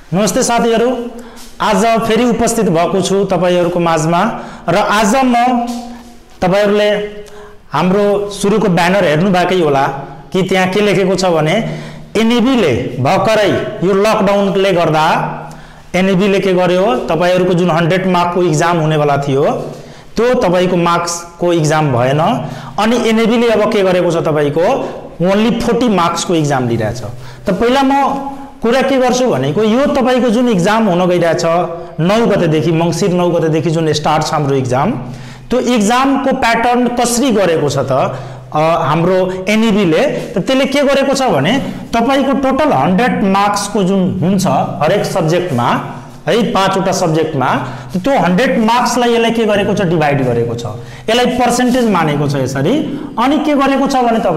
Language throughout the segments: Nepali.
नमस्ते साथीहरु, आज फेरि उपस्थित भएको छु तपाईहरुको माझमा र आज म तपाईहरुले हाम्रो सुरुको ब्यानर हेर्नु भएकै होला कि त्यहाँ के लेखेको छ भने एनएबीले भर्खरै यो लकडाउनले गर्दा एनएबीले के गर्यो तपाईहरुको जुन 100 मार्कको एक्जाम हुनेवाला थियो त्यो तपाईको मार्क्सको एक्जाम भएन अनि एनएबीले अब के गरेको छ तपाईको ओन्ली 40 मार्क्सको एक्जाम लिइरहेछ। त पहिला म कुरा के गर्छु भनेको यो तपाईको जुन एक्जाम हुन गइरहेछ 9 गतेदेखि मंसिर 9 गतेदेखि जुन स्टार्ट छ हाम्रो एक्जाम, त्यो एक्जामको प्याटर्न कसरी गरेको छ त हाम्रो एनएबीले त त्यसले के गरेको छ भने तपाईको टोटल 100 मार्क्सको जुन हुन्छ हरेक सब्जेक्टमा है 5 वटा सब्जेक्टमा त्यो 100 मार्क्सलाई यसले के गरेको छ डिभाइड गरेको छ, यसलाई पर्सेन्टेज मानेको छ यसरी। अनि के गरेको छ भने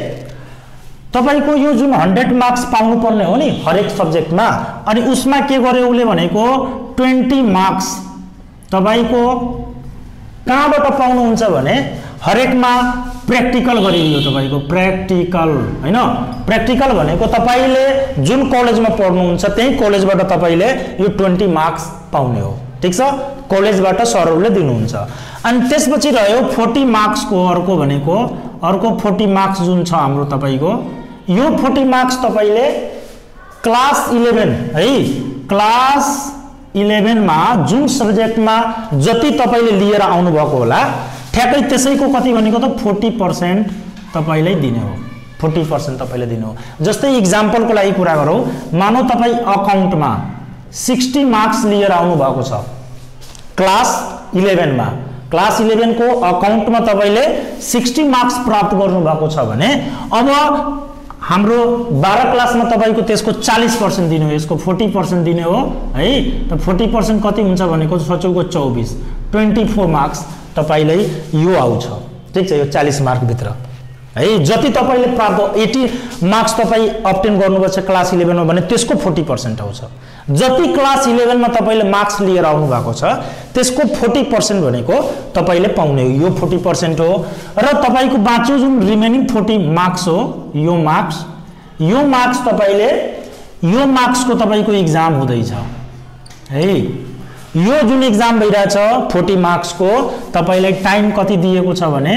तपाईको यो जुन 100 मार्क्स पाउनु पर्ने हो नि हरेक सब्जेक्टमा, अनि उसमा के गर्यो उले भनेको 20 मार्क्स तपाईको कहाँबाट पाउनु हुन्छ भने हरेकमा प्र्याक्टिकल गरिदियो तपाईको प्र्याक्टिकल हैन। प्र्याक्टिकल भनेको तपाईले जुन कलेजमा पढ्नुहुन्छ त्यही कलेजबाट तपाईले यो 20 मार्क्स पाउने हो, ठीक छ, कलेजबाट सरहरुले दिनुहुन्छ। अनि त्यसपछि रह्यो 40 मार्क्सको अर्को भनेको अर्को 40 मार्क्स जुन छ हाम्रो तपाईको यो 40 मार्क्स तपाईले क्लास 11 है क्लास 11 मा जुन सब्जेक्टमा जति तपाईले लिएर आउनु भएको होला ठ्याक्कै त्यसैको कति भनेको त 40% तपाईले दिने हो, 40% तपाईले दिने हो। जस्तै एक्जाम्पलको लागि कुरा गरौँ, मानौ तपाई अकाउन्टमा 60 मार्क्स लिएर आउनु भएको छ क्लास 11 मा, क्लास 11 को अकाउन्टमा तपाईले 60 मार्क्स प्राप्त गर्नु भएको छ भने अब हाम्रो 12 क्लासमा तपाईको त्यसको 40% दिने हो, यसको 40% दिने हो है। त 40% कति हुन्छ भनेको सोचौको 24 मार्क्स तपाईले यो आउँछ, ठीक छ, यो 40 मार्क भित्र है। जति तपाईले प्राप्त 80 मार्क्स तपाई अब्टेन गर्नुभएको छ क्लास 11 मा भने त्यसको 40% आउँछ। जति क्लास 11 मा तपाईले मार्क्स लिएर आउनु भएको छ त्यसको 40% भनेको तपाईले पाउने हो, यो 40% हो। र तपाईको बाँच्यो जुन रिमेनिङ 40 मार्क्स हो यो मार्क्स तपाईले यो मार्क्सको तपाईको एक्जाम हुँदैछ है। यो जुन एक्जाम भइरहेछ 40 मार्क्सको तपाईलाई टाइम कति दिएको छ भने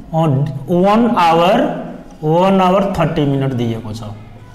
1 आवर 30 मिनट दिएको छ,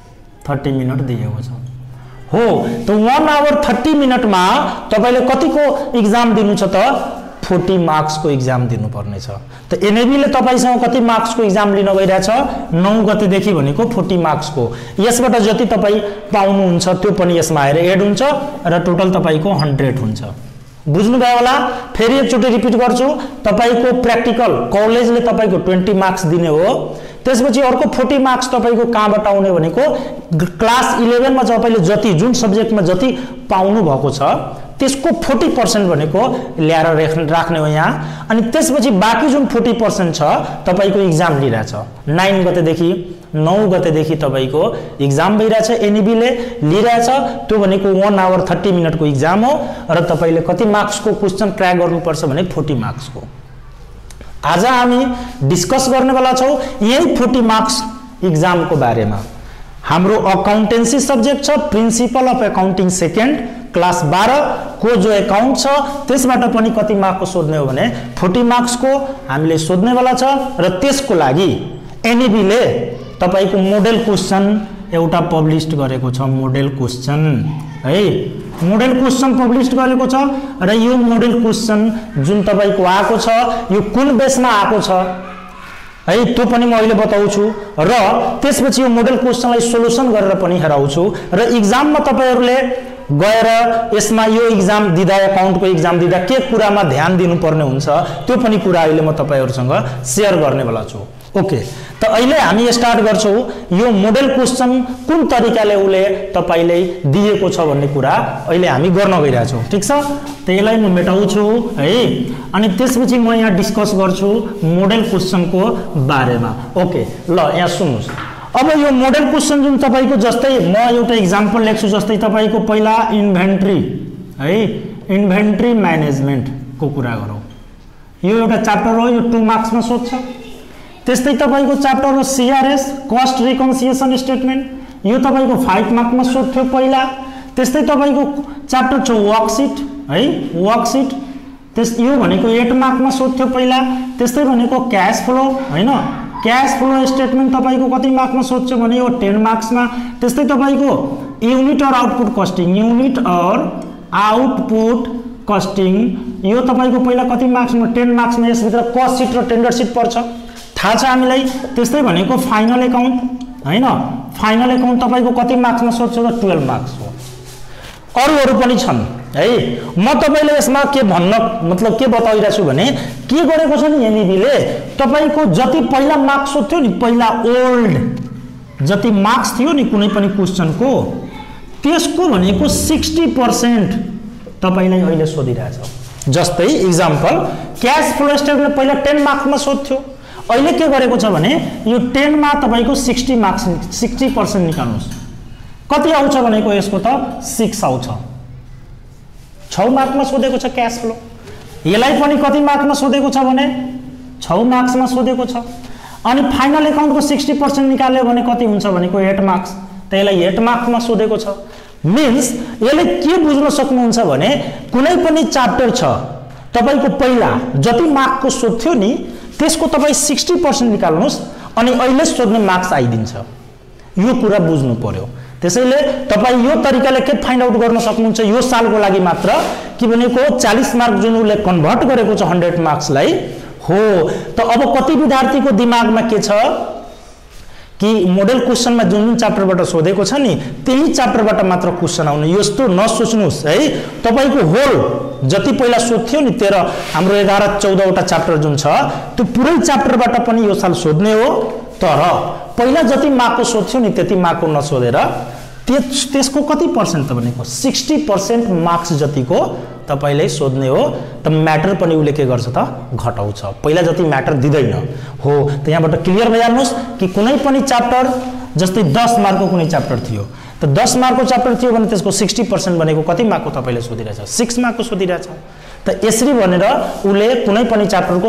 30 मिनट दिएको छ हो। त 1 आवर 30 मिनटमा तपाईले कतिको एक्जाम दिनु छ त 40 मार्क्सको एक्जाम दिनु पर्ने छ। त एनएबीले तपाईसँग कति मार्क्सको एक्जाम लिन गइरहेछ 9 गतेदेखि भनेको 40 मार्क्सको, यसबाट जति तपाई पाउनुहुन्छ त्यो पनि यसमा आएर एड हुन्छ र टोटल तपाईको 100 हुन्छ। बुझ्नु भयो होला। फेरि एकचोटि रिपिट गर्छु, तपाईको प्र्याक्टिकल कलेजले तपाईको 20 मार्क्स दिने हो, त्यसपछि अर्को 40 मार्क्स तपाईको कहाँबाट आउने भनेको क्लास 11 मा तपाईले जति जुन सब्जेक्टमा जति पाउनु भएको छ त्यसको 40% भनेको ल्याएर राख्ने हो यहाँ। अनि त्यसपछि बाँकी जुन 40% छ तपाईको एक्जाम लिइरहेछ 9 गतेदेखि 9 गतेदेखि तपाईको एक्जाम भइरहेछ, एनएबीले लिइरहेछ, त्यो भनेको 1 आवर 30 मिनटको एक्जाम हो र तपाईले कति मार्क्सको क्वेशन क्र्याक गर्नुपर्छ भने 40 मार्क्सको। आज हामी डिस्कस गर्नेवाला छौं यही 40 मार्क्स एक्जामको बारेमा। हाम्रो अकाउन्टेन्सी सब्जेक्ट छ, principle of accounting second class 12 को जो अकाउन्ट छ त्यसबाट पनि कति मार्क्सको सोध्ने हो भने 40 मार्क्सको हामीले सोध्नेवाला छ। र त्यसको लागि एनएबीले तपाईको मोडेल क्वेशन एउटा पब्लिश गरेको छ, मोडेल क्वेशन है, मोडेल क्वेशन पब्लिश गरेको छ। र यो मोडेल क्वेशन जुन तपाईको आएको छ यो कुन बेसमा आएको छ है त्यो पनि म अहिले बताउँछु र त्यसपछि यो मोडेल क्वेशनलाई सोलुसन गरेर पनि हेराउँछु। र एक्जाममा तपाईहरुले गएर यसमा यो एक्जाम दिँदा अकाउन्टको एक्जाम दिँदा के कुरामा ध्यान दिनुपर्ने हुन्छ त्यो पनि कुरा अहिले म तपाईहरुसँग शेयर गर्नेवाला छु। ओके, त अहिले हामी स्टार्ट गर्छौं यो मोडेल क्वेशन कुन तरिकाले उले तपाईले दिएको छ भन्ने कुरा अहिले हामी गर्न गइरहेका छौं, ठीक छ। त यसलाई म मेटाउँछु है अनि त्यसपछि म यहाँ डिस्कस गर्छु मोडेल क्वेशनको बारेमा। ओके, ल यहाँ सुन्नुस्। अब यो मोडेल क्वेशन जुन तपाईको जस्तै म एउटा एक्जाम्पल लेख्छु, जस्तै तपाईको पहिला इन्भेन्ट्री है, इन्भेन्ट्री म्यानेजमेन्ट को कुरा गरौँ। यो एउटा च्याप्टर हो, यो 2 मार्क्समा सोध्छ। त्यस्तै तपाईको च्याप्टर हो सीआरएस कस्ट रिकन्सिलिएसन स्टेटमेन्ट, यो तपाईको 5 मार्क्समा सोध्थ्यो पहिला। त्यस्तै तपाईको च्याप्टर छ वर्कशीट है, वर्कशीट यो भनेको 8 मार्कमा सोध्थ्यो पहिला। त्यस्तै भनेको क्याश फ्लो हैन, क्याश फ्लो स्टेटमेन्ट तपाईको कति मार्कमा सोध्छ भने यो 10 मार्क्समा। त्यस्तै तपाईको युनिट और आउटपुट कस्टिङ, युनिट और आउटपुट कस्टिङ यो तपाईको पहिला कति मार्क्समा 10 मार्क्समा। यसभित्र कस्ट सिट र टेन्डर सिट पर्छ, थाहा छ हामीलाई। त्यस्तै भनेको फाइनल अकाउन्ट हैन, फाइनल अकाउन्ट तपाईको कति मार्क्समा सोध्छ त 12 मार्क्स हो। अरू पनि छन् है। म तपाईले यसमा के भन्न मतलब के बताइरहेको छु भने के गरेको छ नि एनईबीले तपाईको जति पहिला मार्क्स सोध्थ्यो नि, पहिला ओल्ड जति मार्क्स थियो नि कुनै पनि क्वेशनको त्यसको भनेको 60% तपाईलाई अहिले सोधिरहेछ। जस्तै एक्जाम्पल क्याश फ्लो स्टेटमेन्ट पहिला 10 मार्क्समा सोध्थ्यो, अहिले के गरेको छ भने यो 10 मा तपाईको 60 मार्क्स 60% निकाल्नुस्। कति आउँछ भनेको यसको त 6 आउँछ। 6 मार्क्समा सोधेको छ क्याश फ्लो। यसलाई पनि कति मार्क्समा सोधेको छ भने 6 मार्क्समा सोधेको छ। अनि फाइनल अकाउन्टको 60% निकाल्यो भने कति हुन्छ भनेको 8 मार्क्स। त यसलाई 8 मार्क्समा सोधेको छ। मिन्स यसले के बुझ्न सक्नुहुन्छ भने कुनै पनि च्याप्टर छ तपाईको पहिला जति मार्क्सको सोध्थ्यो नि त्यसको तपाई 60% निकाल्नुस् अनि अहिले सोध्ने मार्क्स आइदिन्छ। यो कुरा बुझ्नु पर्यो। त्यसैले तपाई यो तरिकाले के फाइन्ड आउट गर्न सक्नुहुन्छ यो सालको लागि मात्र कि भनेको 40 मार्क जुन उले कन्भर्ट गरेको छ 100 मार्क्सलाई हो। त अब कति विद्यार्थीको दिमागमा के छ कि मोडल क्वेशनमा जुन जुन च्याप्टरबाट सोधेको छ नि त्यही च्याप्टरबाट मात्र क्वेशन आउने। यस्तो नसोच्नुस् है। तपाईको होल जति पहिला सोध्थ्यो नि 13 हाम्रो 11 14 वटा च्याप्टर जुन छ त्यो पुरै च्याप्टरबाट पनि यो साल सोध्ने हो। तर पहिला जति मार्कको सोध्थ्यो नि त्यति मार्कको नसोधेर त्यसको कति पर्सेन्ट त भनेको 60% मार्क्स जतिको तपाईले सोध्ने हो। त म्याटर पनि उले के गर्छ त घटाउँछ। पहिला जति म्याटर दिदैन हो। त यहाँबाट क्लियर भइहाल्नुस् कि कुनै पनि च्याप्टर जस्तै 10 मार्कको कुनै च्याप्टर थियो त 10 मार्कको च्याप्टर थियो भने त्यसको 60% भनेको कति मार्कको तपाईले सोधिरहेछ 6 मार्कको सोधिरहेछ। त यसरी भनेर उले कुनै पनि च्याप्टरको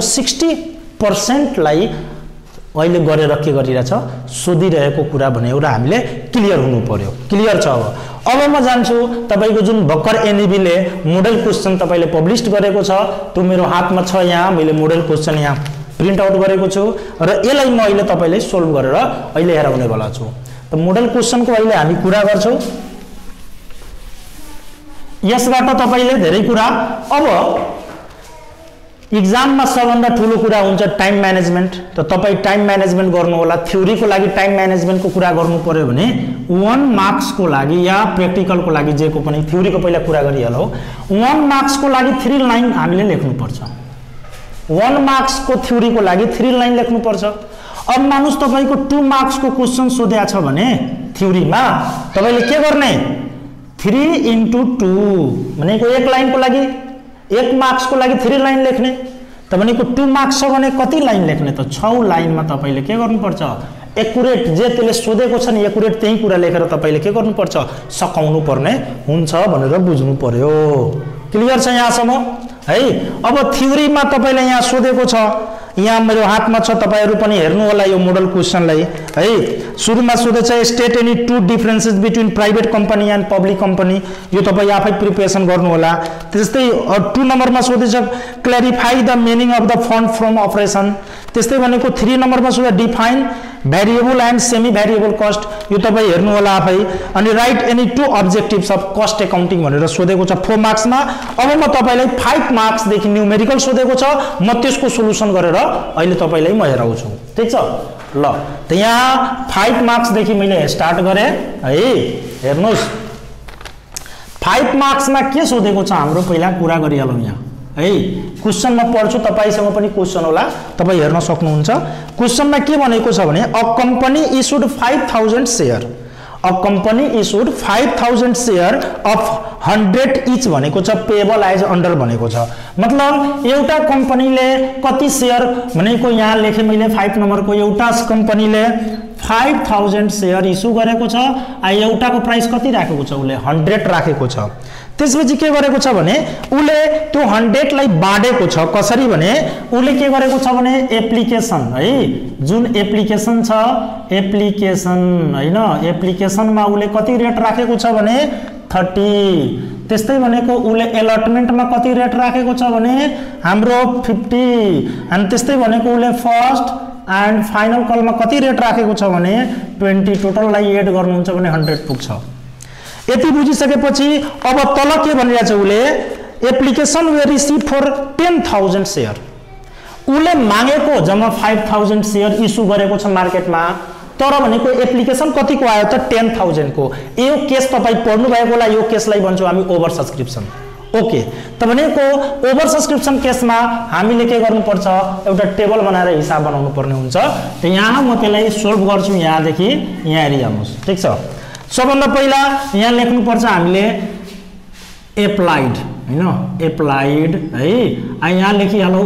60% लाई अहिले गरेर के गरिरहेछ सोधिरहेको कुरा भने एउटा हामीले क्लियर हुनु पर्यो। क्लियर छ। अब म जान्छु तपाईको जुन भक्कर एनईबीले मोडल क्वेशन तपाईले पब्लिश गरेको छ त्यो मेरो हातमा छ। यहाँ मैले मोडल क्वेशन यहाँ प्रिन्ट आउट गरेको छु र यसलाई म अहिले तपाईले सोल्भ गरेर अहिले हेराउने वाला छु। त मोडल क्वेशनको अहिले हामी कुरा गर्छौं। यसबाट तपाईले धेरै कुरा अब एक्जाममा सबभन्दा ठूलो कुरा हुन्छ टाइम म्यानेजमेन्ट। त तपाई टाइम म्यानेजमेन्ट गर्नु होला। थ्योरीको लागि टाइम म्यानेजमेन्टको कुरा गर्नु पर्यो भने 1 मार्क्सको लागि या प्र्याक्टिकलको लागि जेको पनि थ्योरीको पहिला कुरा गरिहालौ। 1 मार्क्सको लागि 3 लाइन हामीले लेख्नु पर्छ। 1 मार्क्सको थ्योरीको लागि 3 लाइन लेख्नु पर्छ। अब मानुस तपाईको 2 मार्क्सको क्वेशन सोध्या छ भने थ्योरीमा तपाईले के गर्ने 3 × 2 भनेको 1 लाइनको लागि 1 मार्क्सको लागि 3 लाइन लेख्ने। त भनेको 2 मार्क्स छ भने कति लाइन लेख्ने त 6 लाइनमा तपाईले के गर्नुपर्छ एक्युरेट जे त्यसले सोधेको छ नि एक्युरेट त्यही कुरा लेखेर तपाईले के गर्नुपर्छ सकाउनु पर्ने हुन्छ भनेर बुझ्नु पर्यो। क्लियर छ यहाँसम्म है। अब थ्योरीमा तपाईले यहाँ सोधेको छ यहाँ मेरो हातमा छ तपाईहरु पनि हेर्नु होला यो मोडल क्वेशनलाई है। सुरुमा सोधेछ state any 2 differences between private company and public company. यो तपाई आफै प्रिपरेसन गर्नु होला। त्यस्तै 2 नम्बरमा सोधेछ clarify the meaning of the fund from operation. त्यस्तै भनेको 3 नम्बरमा सोधे define variable and semi variable cost. यो तपाई हेर्नु होला आफै। अनि write any 2 objectives of cost accounting भनेर सोधेको छ 4 मार्क्समा। अब म तपाईलाई 5 मार्क्स देखि न्यूमेरिकल सोधेको छ म त्यसको सोलुसन गरेर अहिले तपाईलाई म हेराउँछु। ठीक छ ल। त यहाँ 5 मार्क्स देखि मैले स्टार्ट गरे है। हेर्नुस् 5 मार्क्समा के सोधेको छ हाम्रो पहिला कुरा गरिहालौं यहाँ है। क्वेशनमा पढ्छु तपाईसँग पनि क्वेशन होला तपाई हेर्न सक्नुहुन्छ। क्वेशनमा के भनेको छ भने a company issued 5000 share. A company issued 5000 share of 100 each भनेको छ पेएबल एज अन्डर भनेको छ। मतलब एउटा कम्पनीले कति शेयर भनेको यहाँ लेखे मैले 5 नम्बरको एउटा कम्पनीले 5000 शेयर इस्यु गरेको छ। एउटाको प्राइस कति राखेको छ उले 100 राखेको छ। त्यसपछि के गरेको छ भने उले त्यो 100 लाई बाँडेको छ कसरी भने उले के गरेको छ भने एप्लिकेसन है जुन एप्लिकेसन छ एप्लिकेसन हैन एप्लिकेसनमा उले कति रेट राखेको छ भने 30 त्यस्तै भनेको उले अलटमेन्टमा कति रेट राखेको छ भने हाम्रो 50 अनि त्यस्तै भनेको उले फर्स्ट एन्ड फाइनल कलमा कति रेट राखेको छ भने 20 टोटललाई एड गर्नुहुन्छ भने 100 पुग्छ। यति बुझिसकेपछि अब तल के भनिरहेछ उले application were receive for 10,000 share उले मागेको जम्मा 5,000 शेयर इस्यु गरेको छ मार्केटमा तर भनेको एप्लिकेसन कतिको आयो त 10,000 को यो केस तपाई पढ्नु भएकोला यो केसलाई भन्छौं हामी ओभर सब्स्क्रिप्सन। ओके त भनेको ओभर सब्स्क्रिप्सन केसमा हामीले के गर्नुपर्छ एउटा टेबल बनाएर हिसाब बनाउनु पर्ने हुन्छ। त यहाँ म त्यसलाई सोल्भ गर्छु यहाँ देखि यहाँ हेरिहाल्नुस् ठीक छ। सबभन्दा पहिला यहाँ लेख्नु पर्छ हामीले एप्लाइड हैन एप्लाइड है यहाँ लेखिहालौ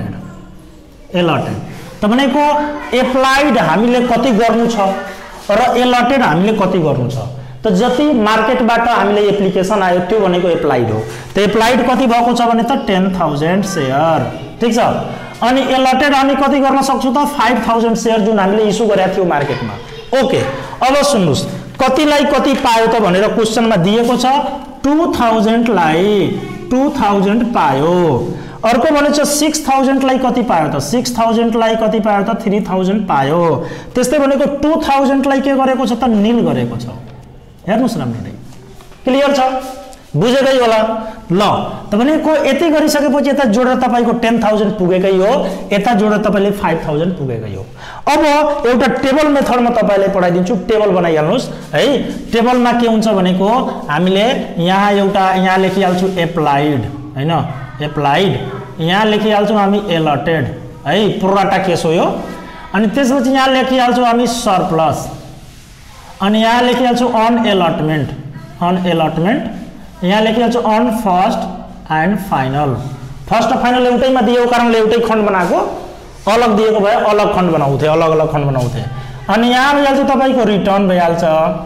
एलटेड त भनेको एप्लाइड हामीले कति गर्नु छ र एलटेड हामीले कति गर्नु छ त जति मार्केटबाट हामीले एप्लिकेसन आयो त्यो भनेको एप्लाइड हो। त एप्लाइड कति भएको छ भने त 10,000 शेयर ठीक छ अनि एलटेड हामी कति गर्न सक्छौं त 5,000 शेयर जुन हामीले इस्यु गरेका थियौ मार्केटमा। ओके अब सुन्नुस् कतिलाई कति पायो त भनेर क्वेशनमा दिएको छ 2000 लाई 2000 पायो अर्को भनेछ 6000 लाई कति पायो त 6000 लाई कति पायो त 3000 पायो त्यस्तै भनेको 2000 लाई के गरेको छ त नील गरेको छ। हेर्नुस् राम्ररी क्लियर छ बुझेकै होला ल त भनेको यति गरिसकेपछि यता जोडेर तपाईको 10,000 पुगेकै हो यता जोडेर तपाईले 5,000 पुगेकै हो। अब एउटा टेबल मेथडमा तपाईलाई पढाइदिन्छु टेबल बनाइहाल्नुस् है। टेबलमा के हुन्छ भनेको हामीले यहाँ एउटा यहाँ लेखिहाल्छु एप्लाइड हैन एप्लाइड यहाँ लेखिहाल्छौं हामी एलटेड है प्रोराटा केस हो यो अनि त्यसपछि यहाँ लेखिहाल्छौं हामी सरप्लस अनि यहाँ लेखिहाल्छौं अन एलटमेन्ट यहाँ लेखिहाल्छौं on first and final. First र फाइनल एउटैमा दिएको कारणले एउटै खण्ड बनाएको अलग दिएको भए अलग खण्ड बनाउँथे अलग अलग खण्ड बनाउँथे अनि यहाँ भइहाल्छ तपाईको रिटर्न भइहाल्छ।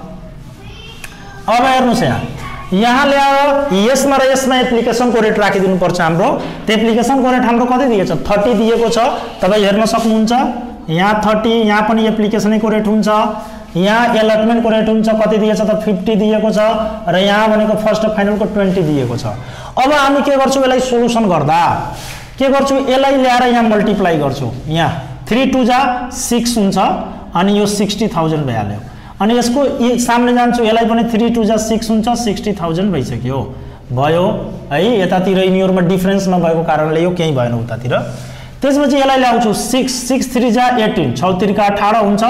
अब हेर्नुस् यहाँ ल्याएर यसमा र यसमा एप्लिकेसनको रेट राखिदिनु पर्छ हाम्रो त्यो एप्लिकेसनको रेट हाम्रो कति दिएको छ 30 दिएको छ तपाई हेर्न सक्नुहुन्छ यहाँ 30 यहाँ पनि एप्लिकेसनको रेट हुन्छ यहाँ एलटमेन्टको रेट हुन्छ कति दिएको छ त 50 दिएको छ र यहाँ भनेको फर्स्ट र फाइनलको 20 दिएको छ। अब हामी के गर्छौं यसलाई सोलुसन गर्दा के गर्छौं यसलाई ल्याएर यहाँ मल्टिप्लाई गर्छौं यहाँ 3 2 जा 6 हुन्छ अनि यो 60,000 भइहाल्यो अनि यसको सामने जान्छु यसलाई पनि 3 2 जा 6 हुन्छ 60,000 भइसक्यो भयो है। यतातिर यिनीहरुमा डिफरेन्स नभएको कारणले यो केही भएन उतातिर। त्यसपछि यसलाई ल्याउँछु 6 6 3 जा 18 6 3 का 18 हुन्छ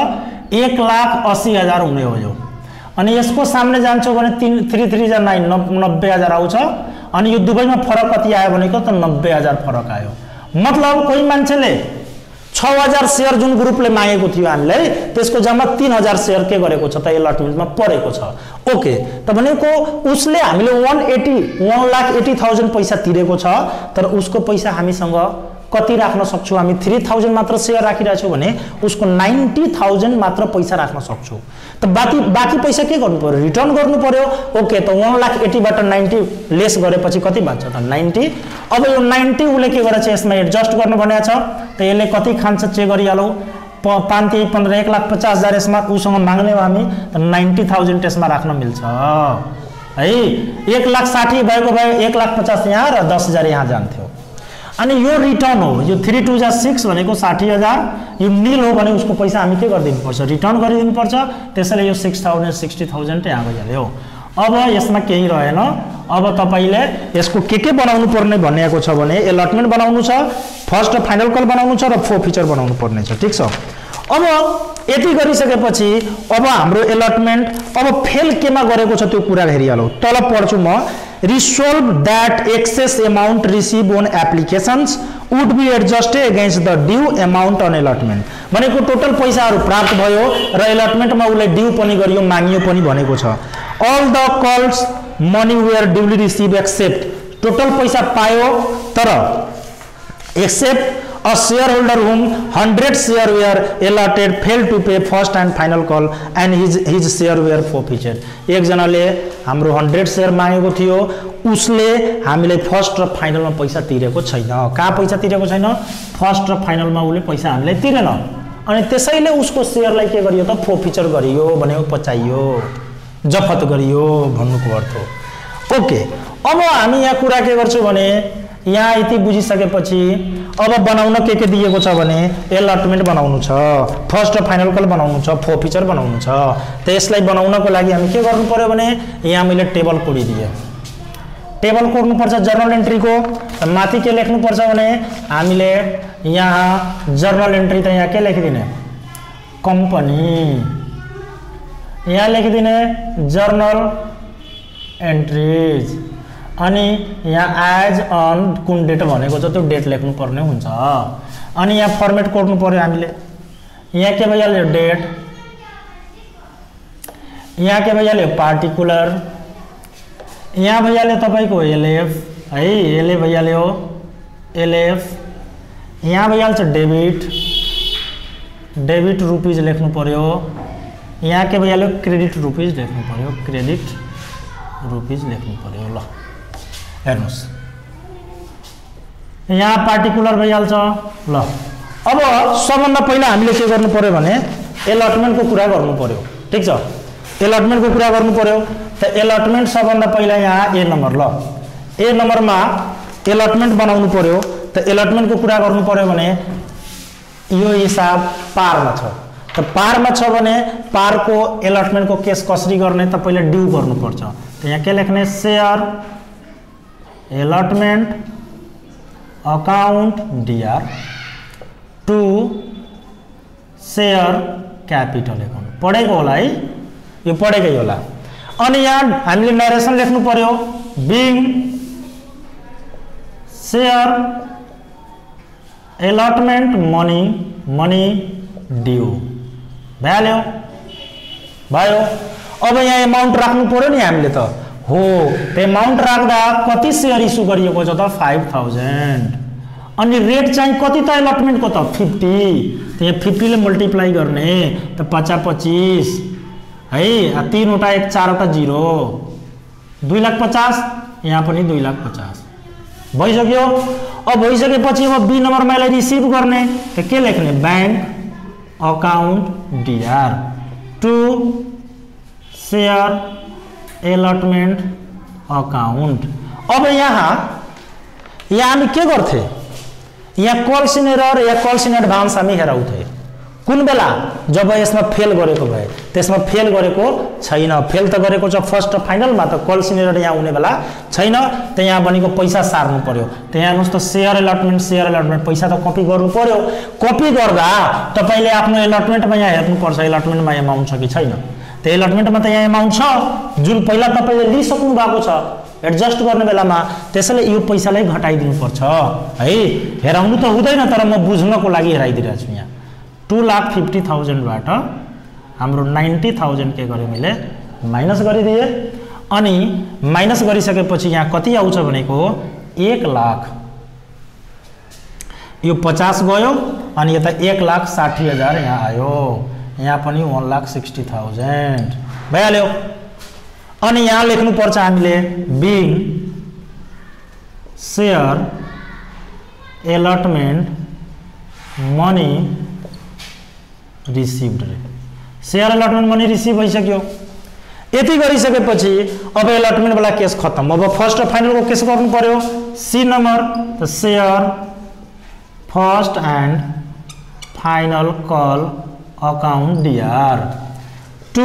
1,80,000 हुने हो यो अनि यसको सामने जान्छु भने 3 3 जा 9 90,000 आउँछ अनि यो दुवैमा फरक कति आयो भनेको त 90,000 फरक आयो। मतलब कोही मान्छेले 6,000 शेयर जुन ग्रुपले मागेको थियो हामीलाई त्यसको जम्मा 3,000 शेयर के गरेको छ त एलटमेन्टमा परेको छ। ओके त भनेको उसले हामीले 1,80,000 पैसा तिरेको छ तर उसको पैसा हामीसँग कति राख्न सक्छौ हामी 3,000 मात्र शेयर राखिरहेछौ भने उसको 90,000 मात्र पैसा राख्न सक्छौ। त बाकी पैसा के गर्नु पर्यो रिटर्न गर्नु पर्यो। ओके त 1,80,000 बाट 90 लेस गरेपछि कति बच्छ त 90। अब यो 90 उले के गरेछ यसमा एडजस्ट गर्नु भनेको छ त यसले कति खान्छ चेक गरिहालौ 5 3 15 1,50,000 यसमा उसँग माग्ने हो हामी त 90,000 त्यसमा राख्न मिल्छ है। 1,60,000 भएको भए 1,50,000 यहाँ र 10,000 यहाँ जान्थ्यो अनि यो रिटर्न हो यो 3 2 जा 6 भनेको 60,000 यो नील हो भने उसको पैसा हामी के गरिदिनु पर्छ रिटर्न गरिदिनु पर्छ त्यसैले यो 60,000 यहाँ गइहाल्यो। अब यसमा केही रहेन अब तपाईले यसको के बनाउनु पर्ने भनेको छ भने एलटमेन्ट बनाउनु छ फर्स्ट र फाइनल कल बनाउनु छ र फो फिचर बनाउनु पर्ने छ ठीक छ। अब यति गरिसकेपछि अब हाम्रो एलटमेन्ट अब फेल केमा गरेको छ त्यो कुरा हेरिहालौ तल पढ्छु म resolve that excess amount received on applications would be adjusted against the due amount on allotment भनेको टोटल पैसाहरु प्राप्त भयो र एलटमेन्टमा उले ड्यू पनि गरियो मागियो पनि भनेको छ। all the calls money were duly received except total पैसा पायो तर except a shareholder whom 100 share were allotted failed to pay first and final call and his share were forfeited। एक जनाले हाम्रो 100 शेयर मागेको थियो उसले हामीले फर्स्ट र फाइनलमा पैसा तिरेको छैन। कहाँ पैसा तिरेको छैन फर्स्ट र फाइनलमा उले पैसा हामीले तिरेन अनि त्यसैले उसको शेयरलाई के गरियो त फोर्फिचर गरियो भनेको पचाइयो जफत गरियो भन्नुको अर्थ हो। ओके, अब हामी यहाँ कुरा के गर्छौँ भने यहाँ यति बुझिसकेपछि अब बनाउन के दिएको छ भने एलटमेन्ट बनाउनु छ, फर्स्ट र फाइनल कल बनाउनु छ, फोरफिचर बनाउनु छ। त यसलाई बनाउनको लागि हामी के गर्नु पर्यो भने यहाँ मैले टेबल कोडिदिएँ। टेबल कोड्नुपर्छ जर्नल एन्ट्रीको। माथि के लेख्नुपर्छ भने हामीले यहाँ जर्नल एन्ट्री त यहाँ के लेखिदिने कम्पनी, यहाँ लेखिदिने जर्नल एन्ट्रिज, अनि यहाँ एज अन कुन डेट भनेको छ त्यो डेट लेख्नु पर्ने हुन्छ। अनि यहाँ फर्मेट कोड्नु पर्यो हामीले। यहाँ के भइहाल्यो डेट, यहाँ के भइहाल्यो पार्टिकुलर, यहाँ भइहाल्यो तपाईको एलएफ है, एलएफ भइहाल्यो एलएफ, यहाँ भइहाल्छ डेबिट, डेबिट रुपीज लेख्नु पर्यो। यहाँ के भइहाल्यो क्रेडिट रुपीज लेख्नु पर्यो, क्रेडिट रुपीज लेख्नु पर्यो। ल हेर्नुस् यहाँ पार्टिकुलर भइहाल्छ। ल अब सबभन्दा पहिला हामीले के गर्नु पर्यो भने एलटमेन्टको कुरा गर्नु पर्यो। ठीक छ, एलटमेन्टको कुरा गर्नु पर्यो। त एलटमेन्ट सबभन्दा पहिला यहाँ ए नम्बर, ल ए नम्बरमा एलटमेन्ट बनाउनु पर्यो। त एलटमेन्टको कुरा गर्नु पर्यो भने यो हिसाब पारमा छ। त पारमा छ भने पारको एलटमेन्टको केस कसरी गर्ने त पहिला ड्यू गर्नुपर्छ। त यहाँ के लेख्ने share allotment account DR to share capital account. पढेको होला है, यो पढेकै होला। अनि यहाँ हामीले नरेसन लेख्नु पर्यो being share allotment money money due value भयो। अब यहाँ एमाउन्ट राख्नु पर्यो नि हामीले त हो। त्यो एमाउन्ट राख्दा कति सेयर इस्यु गरिएको छ त 5000। अनि रेट चाहिँ कति त एलटमेन्टको त 50। त यहाँ 50 ले मल्टिप्लाई गर्ने त 50 है, 3 वटा 1 4 वटा 0 2,50,000, यहाँ पनि 2,50,000 भइसक्यो। अब भइसकेपछि अब बी नम्बरमा यसलाई रिसिभ गर्ने त के लेख्ने bank account DR to share allotment account. अब यहाँ हामी के गर्थे, यहाँ कॉल्स इन एरर या कॉल्स इन एडभान्स हामी हेराउँथे। कुन बेला जब यसमा फेल गरेको भए, त्यसमा फेल गरेको छैन, फेल त गरेको छ फर्स्ट फाइनलमा, त कॉल्स इन एरर यहाँ हुने बेला छैन। त यहाँ बनेको पैसा सार्नु पर्यो। त यहाँ हेर्नुस् त सेयर एलटमेन्ट पैसा त कपी गर्नु पर्यो। कपी गर्दा तपाईले आफ्नो एलटमेन्टमा यहाँ हेर्नुपर्छ एलटमेन्टमा एमाउन्ट छ कि छैन। त एलटमेन्टमा त यहाँ एमाउन्ट छ जुन पहिला तपाईले लिइसक्नु भएको छ एडजस्ट गर्ने बेलामा, त्यसैले यो पैसालाई घटाइदिनु पर्छ है। हेराउनु त हुँदैन तर म बुझ्नको लागि हेराइदिरहेको छु। यहाँ 2,50,000 बाट हाम्रो 90,000 के गरे मैले माइनस गरिदिए। अनि माइनस गरिसकेपछि यहाँ कति आउँछ भनेको 1 लाख, यो 50 गयो अनि यता 1,60,000 यहाँ आयो, यहाँ पनि 1,60,000 भइहाल्यो। अनि यहाँ लेख्नु पर्छ हामीले being share allotment money received, share allotment money receive भइसक्यो। यति गरिसकेपछि अब एलटमेन्ट वाला केस खत्म। अब फर्स्ट र फाइनलको केस गर्नु पर्यो। सी नम्बर त share first and final call account DR to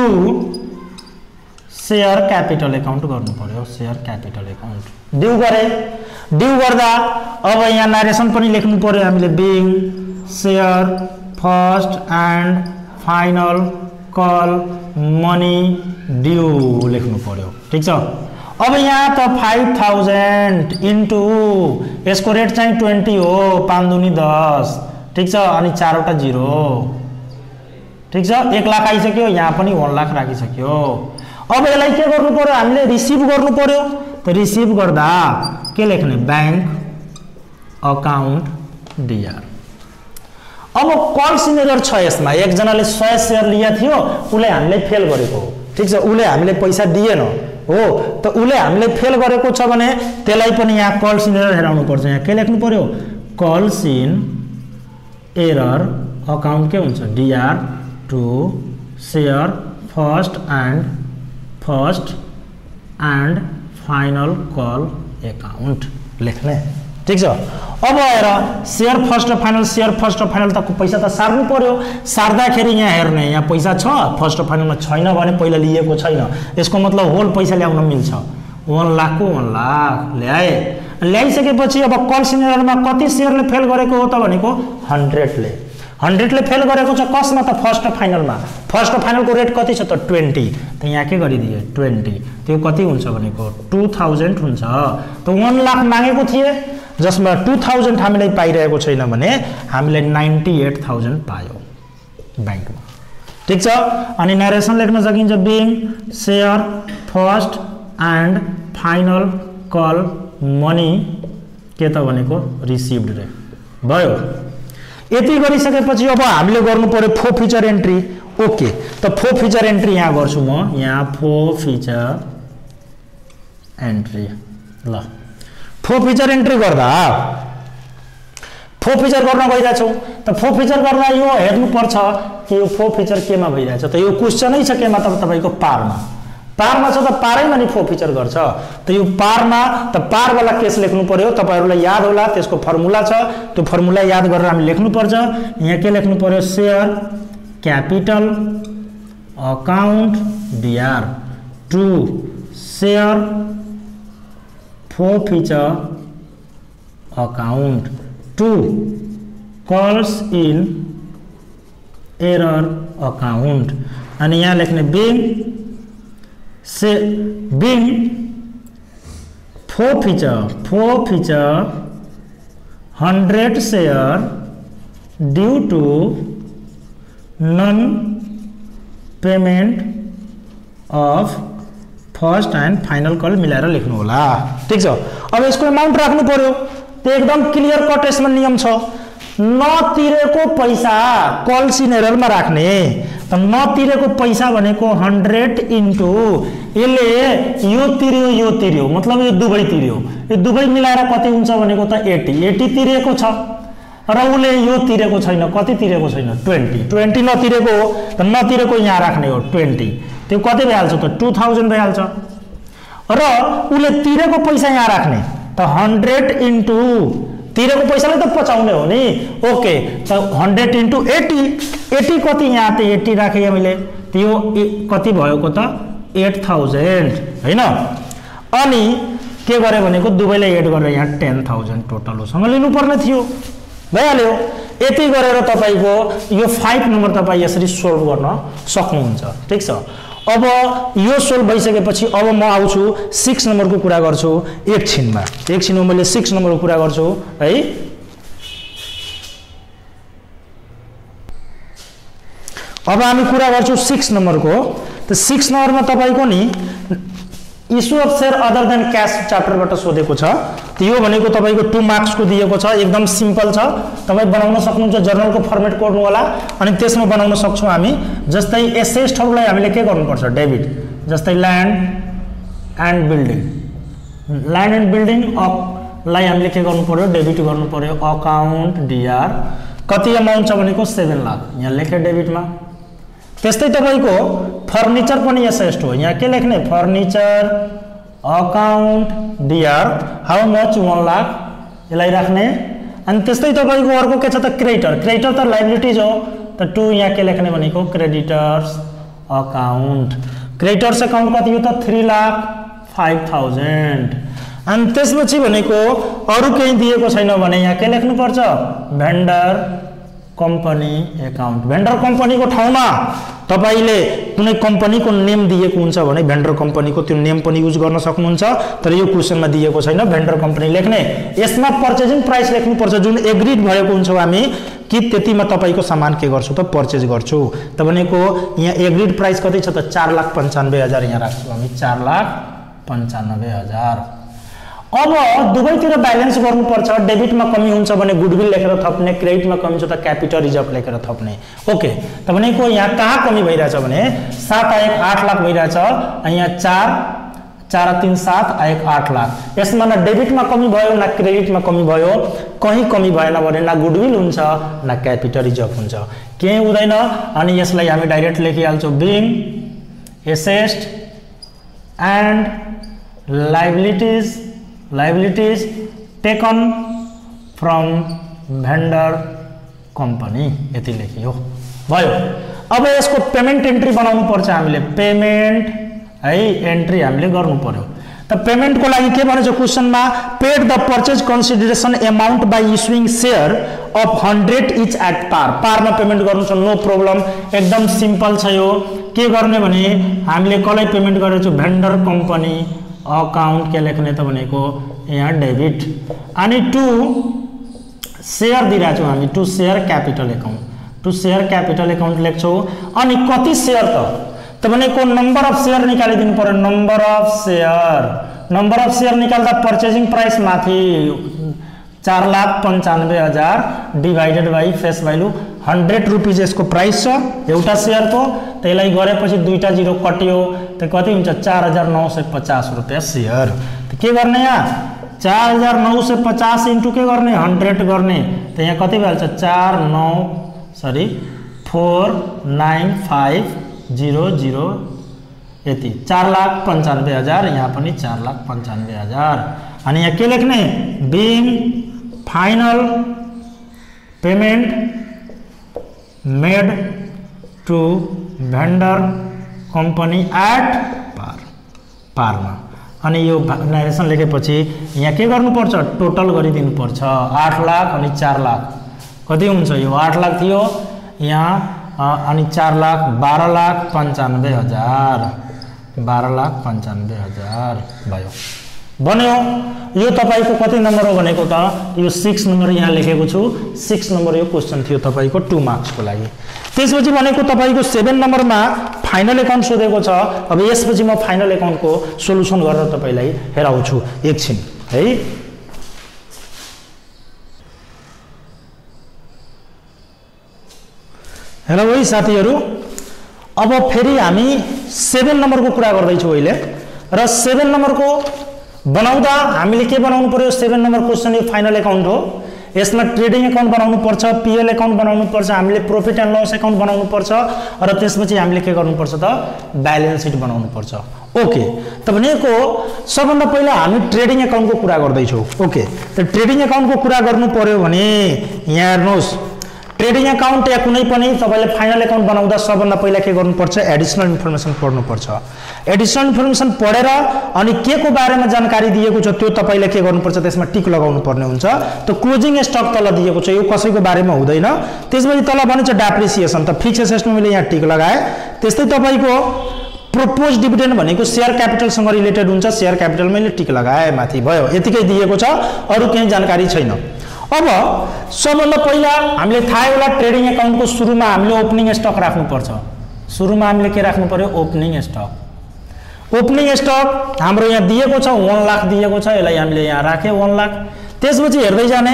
share capital account गर्नु पर्यो, सेयर क्यापिटल एकाउन्ट ड्यू गरे। ड्यू गर्दा अब यहाँ नरेसन पनि लेख्नु पर्यो हामीले being share first and final call money due लेख्नु पर्यो। ठीक छ। अब यहाँ त 5,000 इन्टु यसको रेट चाहिँ 20 हो, 5 दुनी 10। ठीक छ। अनि 4 वटा 0। ठीक छ। 1 लाख आइसक्यो, यहाँ पनि 1 लाख राखिसक्यो। अब यसलाई के गर्नु पर्यो हामीले रिसिभ गर्नु पर्यो। त रिसिभ गर्दा के लेख्ने बैंक अकाउन्ट डिआर। अब कॉल्स इन एरर छ यसमा। एकजनाले 100 सेयर लिया थियो, उले हामीले फेल गरेको हो। ठीक छ। उले हामीले पैसा दिएन हो, त उले हामीले फेल गरेको छ भने त्यसलाई पनि यहाँ कॉल्स इन एरर हेराउनु पर्छ। यहाँ के लेख्नु पर्यो कॉल्स इन एरर अकाउन्ट के हुन्छ DR to share first and first and final call account लेख्ने ठीक छ। अब हेर शेयर फर्स्ट र फाइनल त पैसा त सार्नु पर्यो। सार्दाखेरि यहाँ हेर्ने यहाँ पैसा छ फर्स्ट र फाइनलमा छैन भने पहिला लिएको छैन, यसको मतलब होल पैसा ल्याउन मिल्छ। 1 लाख को 1 लाख ल्याइसकेपछि अब कल सिनेरियोमा कति शेयरले फेल गरेको हो त भनेको 100 ले फेल गरेको छ कसमा त फर्स्ट र फाइनलमा। फर्स्ट र फाइनलको रेट कति छ त 20, त यहाँ के गरिदिए 20, त्यो कति हुन्छ भनेको 2000 हुन्छ। त 1 लाख मागेको थिए जसमा 2000 हामीलाई पाइरहेको छैन भने हामीले 98000 पायो बैंकमा ठीक छ। अनि नरेसन लेख्न सकिन्छ being share first and final call money के त भनेको रिसिभ्ड रे भयो। यति गरिसकेपछि अब हामीले गर्नु पर्यो फो फिचर एन्ट्री। ओके त फो फिचर एन्ट्री यहाँ गर्छु म, यहाँ फो फिचर एन्ट्री। ल फो फिचर एन्ट्री गर्दा फो फिचर गर्न गइरहेछौँ त फो फिचर गर्दा यो हेर्नु पर्छ कि यो फो फिचर केमा भइरहेछ त। यो क्वेशनै छ केमा त तपाईको पारमा छ त पारैमा नि फो फिचर गर्छ त। यो पारमा त पार वाला केस लेख्नु पर्यो। तपाईहरुलाई याद होला त्यसको फर्मुला छ, त्यो फर्मुला याद गरेर हामी लेख्नु पर्छ। यहाँ के लेख्नु पर्यो share capital account DR to share forfeiture account to calls in error account. अनि यहाँ लेख्ने being forfeiture 100 share due to non payment of first and final call मिलाएर लेख्नु होला ठीक छ। अब यसको अमाउन्ट राख्नु पर्यो, त्यो एकदम क्लियर कट यसमा नियम छ। नतिरेको पैसा कल सिनेरियोमा राख्ने त नतिरेको पैसा भनेको 100 इन्टु यसले यो तिर्यो मतलब यो दुबै तिर्यो, यो दुबै मिलाएर कति हुन्छ भनेको त 80 तिरेको छ र उले यो तिरेको छैन। कति तिरेको छैन 20 नतिरेको हो त नतिरेको यहाँ राख्ने हो 20, त्यो कति भइहाल्छ त 2000 भइहाल्छ। र उले तिरेको पैसा यहाँ राख्ने त 100 इन्टु तिरेको पैसालाई त पचाउने हो नि। ओके त 100 इन्टु 80 कति यहाँ त 80 राखे हामीले, त्यो कति भएको त 8000 हैन। अनि के गरे भनेको दुवैलाई एड गरेर यहाँ 10000 टोटलसँग लिनुपर्ने थियो, भइहाल्यो। यति गरेर तपाईको यो 5 नम्बर तपाई यसरी सोल्भ गर्न सक्नुहुन्छ ठीक छ। अब यो सोल्भ भइसकेपछि अब म आउँछु 6 नम्बरको कुरा गर्छु एकछिनमा मैले 6 नम्बरको कुरा गर्छु है। अब हामी कुरा गर्छौं 6 नम्बरको। त 6 नम्बरमा तपाईको नि issue of share other than cash च्याप्टरबाट सोधेको छ। त यो भनेको तपाईको 2 मार्क्स को दिएको छ, एकदम सिम्पल छ। तपाई बनाउन सक्नुहुन्छ, जर्नलको फर्मेट कोर्नु होला अनि त्यसमा बनाउन सक्छौं हामी। जस्तै एसेट्सहरुलाई हामीले के गर्नुपर्छ डेबिट, जस्तै ल्यान्ड एन्ड बिल्डिङ लाई हामीले के गर्नु पर्यो डेबिट गर्नु पर्यो अकाउन्ट डीआर। कति अमाउन्ट छ भनेको 7 लाख यहाँ लेखे डेबिटमा। त्यस्तै तपाईको फर्निचर पनि एसेट हो, यहाँ के लेख्ने furniture account DR how much 1 lakh यसलाई राख्ने। अनि त्यस्तै तपाईको अर्को के छ त क्रेडिटर त लायबिलिटीज हो त 2 यहाँ के लेख्ने भनेको क्रेडिटर्स अकाउन्ट। क्रेडिटर्स अकाउन्ट कति हो त 3,05,000। अनि त्यसपछि भनेको अरु केही दिएको छैन भने यहाँ के लेख्नु पर्छ भेन्डर कम्पनी अकाउन्ट। भेन्डर कम्पनीको ठाउँमा तपाईले कुनै कम्पनीको नेम दिएको हुन्छ भने भेन्डर कम्पनीको त्यो नेम पनि युज गर्न सक्नुहुन्छ, तर यो क्वेशनमा दिएको छैन भेन्डर कम्पनी लेख्ने। यसमा पर्चेजिङ प्राइस लेख्नु पर्छ जुन एग्रीड भएको हुन्छ हामी कि त्यतिमा तपाईको सामान के गर्छु त पर्चेज गर्छु। त भनेको यहाँ एग्रीड प्राइस कति छ त 4,95,000 यहाँ राख्छौं हामी 4,95,000। अब दुवैतिर ब्यालेन्स गर्नुपर्छ। डेबिटमा कमी हुन्छ भने गुडविल लेखेर थप्ने, क्रेडिटमा कमी छ त क्यापिटल रिजर्भ लेखेर थप्ने। ओके त भनेको यहाँ कहाँ कमी भइरहेछ भने 7,8 लाख भइरहेछ, यहाँ 4 3 7 8 लाख। यसमा न डेबिटमा कमी भयो न क्रेडिटमा कमी भयो, कहीं कमी भएन भने न गुडविल हुन्छ न क्यापिटल रिजर्भ हुन्छ, केही हुँदैन। अनि यसलाई हामी डाइरेक्ट लेखिहाल्छौं being asset and liabilities taken from vendor company यति लेखियो भयो। अब यसको पेमेन्ट एन्ट्री बनाउनु पर्छ हामीले, पेमेन्ट है एन्ट्री हामीले गर्नु पर्यो। त पेमेन्ट को लागि के भन्छ क्वेशनमा, paid the purchase consideration amount by issuing share of 100 each at par. पारमा पेमेन्ट गर्नु छ, नो प्रब्लम, एकदम सिम्पल छ यो। के गर्ने भने हामीले कसलाई पेमेन्ट गरेको छु, भेन्डर कम्पनी अकाउन्ट के लेख्ने त भनेको यहाँ डेबिट, अनि टु शेयर दिइरहेको छौँ हामी, to share capital account, to share capital account लेख्छौँ। अनि कति शेयर त भनेको नम्बर अफ शेयर निकालिदिनु पर्यो, नम्बर अफ शेयर निकाल्दा पर्चेजिङ प्राइस माथि 4,95,000 divided by face value 100 rupees यसको प्राइस छ एउटा शेयरको। त्यसलाई गरेपछि दुईटा जिरो कट्यो त कति हुन्छ, 4,950 रुपियाँ शेयर। के गर्ने यहाँ 4,950 इन्टु के गर्ने 100 गर्ने, त यहाँ कति भइहाल्छ 4,9,500 यति 4,95,000, यहाँ पनि 4,95,000। अनि यहाँ के लेख्ने, being final payment made to vendor company at पारमा। अनि यो नरेसन लेखेपछि यहाँ के गर्नुपर्छ, टोटल गरिदिनु पर्छ 8 लाख अनि 4 लाख कति हुन्छ, यो 8 लाख थियो यहाँ अनि 4 लाख 12,95,000, 12,95,000 भयो बन्यो। यो तपाईको कति नम्बर हो भनेको त यो 6 नम्बर यहाँ लेखेको छु, 6 नम्बर यो क्वेशन थियो तपाईको 2 मार्क्स को लागि। त्यसपछि भनेको तपाईको 7 नम्बरमा फाइनल एकाउन्ट सोधेको छ। अब यसपछि म फाइनल एकाउन्ट को सोलुसन गरेर तपाईलाई हेराउँछु एकछिन है। हेलो है साथीहरु, अब फेरि हामी 7 नम्बर को कुरा गर्दै छौं अहिले, र 7 नम्बर को बनाउँदा हामीले के बनाउनु पर्यो, 7 नम्बर क्वेशन यो फाइनल एकाउन्ट हो। यसमा ट्रेडिङ एकाउन्ट बनाउनु पर्छ, पीएल एकाउन्ट बनाउनु पर्छ, हामीले प्रॉफिट एन्ड लस एकाउन्ट बनाउनु पर्छ, र त्यसपछि हामीले के गर्नु पर्छ त ब्यालेन्स सिट बनाउनु पर्छ। ओके, त भनेको सबभन्दा पहिला हामी ट्रेडिङ एकाउन्ट को कुरा गर्दै छौं। ओके, त ट्रेडिङ एकाउन्ट को कुरा गर्नु पर्यो भने यहाँ हेर्नुस्, ट्रेडिङ एकाउन्ट या कुनै पनि तपाईले फाइनल एकाउन्ट बनाउँदा सबभन्दा पहिला के गर्नुपर्छ, एडिशनल इन्फर्मेसन पढ्नुपर्छ। एडिशनल इन्फर्मेसन पढेर अनि के को बारेमा जानकारी दिएको छ त्यो तपाईले के गर्नुपर्छ, त्यसमा टिक लगाउनु पर्ने हुन्छ। त क्लोजिङ स्टक तल दिएको छ, यो कसैको बारेमा हुँदैन। त्यसपछि तल भनिन्छ डेप्रिसिएसन, त फिक्स एसेटमा मैले यहाँ टिक लगाए। त्यस्तै तपाईको प्रोपोज डिभिडेन्ड भनेको शेयर क्यापिटलसँग रिलेटेड हुन्छ, शेयर क्यापिटल मैले टिक लगाए माथि भयो, यतिकै दिएको छ, अरु केही जानकारी छैन। अब सबभन्दा पहिला हामीले थाहा होला ट्रेडिङ एकाउन्टको सुरुमा हामीले ओपनिङ स्टक राख्नुपर्छ। सुरुमा हामीले के राख्नु पर्यो, ओपनिङ स्टक। ओपनिङ स्टक हाम्रो यहाँ दिएको छ 1 लाख दिएको छ, यसलाई हामीले यहाँ राखे 1 लाख। त्यसपछि हेर्दै जाने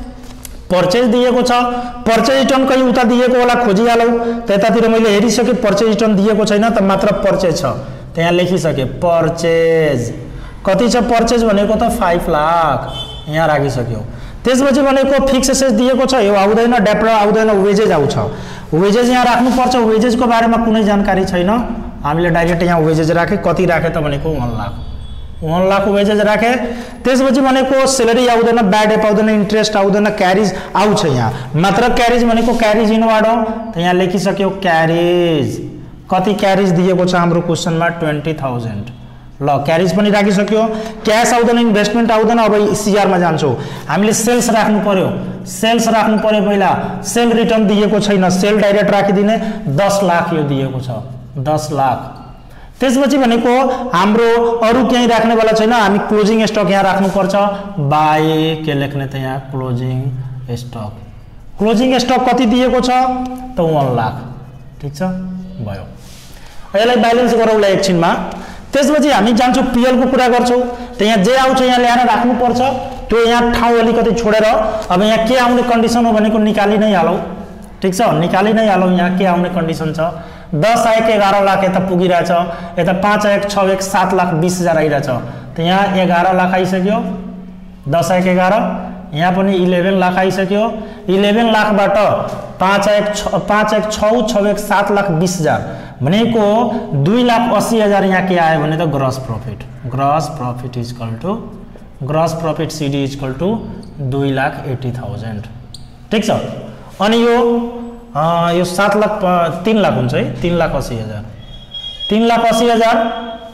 पर्चेज दिएको छ, पर्चेज रिटर्न कहीँ उता दिएको होला खोजिहालौ, त्यतातिर मैले हेरिसके पर्चेज रिटर्न दिएको छैन, त मात्र पर्चेज छ, त्यहाँ लेखिसके पर्चेज कति छ, पर्चेज भनेको त 5 लाख यहाँ राखिसक्यो। त्यसपछि भनेको फिक्स एसेट दिएको छ, यो आउँदैन, डेप्ट आउँदैन, वेजेज आउँछ, वेजेज यहाँ राख्नुपर्छ। वेजेज को बारेमा कुनै जानकारी छैन, हामीले डाइरेक्ट यहाँ वेजेज राखे, कति राखे त भनेको 1 लाख, 1 लाख वेजेज राखे। त्यसपछि भनेको सेलेरी आउँदैन, ब्याड एप आउँदैन, इन्ट्रेस्ट आउँदैन, क्यारिज आउँछ यहाँ मात्र। क्यारिज भनेको क्यारिज इनवार्ड हो, त यहाँ लेखिसक्यो क्यारिज, कति क्यारिज दिएको छ हाम्रो क्वेशनमा 20,000। ल क्यारिज पनि राखिसक्यो, क्याश आउँदैन, इन्भेस्टमेन्ट आउँदैन। अब सीआर मा जान्छौं, हामीले सेल्स राख्नु पर्यो, सेल्स राख्नु पर्यो पहिला। सेल रिटर्न दिएको छैन, सेल डाइरेक्ट राखिदिने, 10 लाख यो दिएको छ, 10 लाख। त्यसपछि भनेको हाम्रो अरु केही राख्ने वाला छैन, हामी क्लोजिङ स्टक यहाँ राख्नुपर्छ। बाई के लेख्ने त यहाँ क्लोजिङ स्टक, क्लोजिङ स्टक कति दिएको छ त 1 लाख, ठीक छ भयो। यसलाई ब्यालेन्स गरौँला एकछिनमा। त्यसपछि हामी जान्छौं पीएल को कुरा गर्छौं, त यहाँ जे आउँछ यहाँ ल्याएर राख्नु पर्छ, त्यो यहाँ ठाउँ अलिकति छोडेर। अब यहाँ के आउने कन्डिसन हो भनेको निकाली नै हालौ, ठीक छ, निकाली नै हालौ। यहाँ के आउने कन्डिसन छ, 10 आएक 11 लाख यता पुगिरहेछ, यता 5 आएक 6 आएक 7,20,000 आइरहेछ, त यहाँ 11 लाख आइसक्यो। 10 आएक 11, यहाँ पनि 11 लाख आइसक्यो। 11 लाखबाट 5 आएक 6 6 आएक 7,20,000 भनेको 2,80,000 यहाँ के आयो भने त gross profit is equal to gross profit CD is equal to 2,80,000 ठीक छ। अनि यो 7 लाख 3 लाख हुन्छ है 3,80,000 3,80,000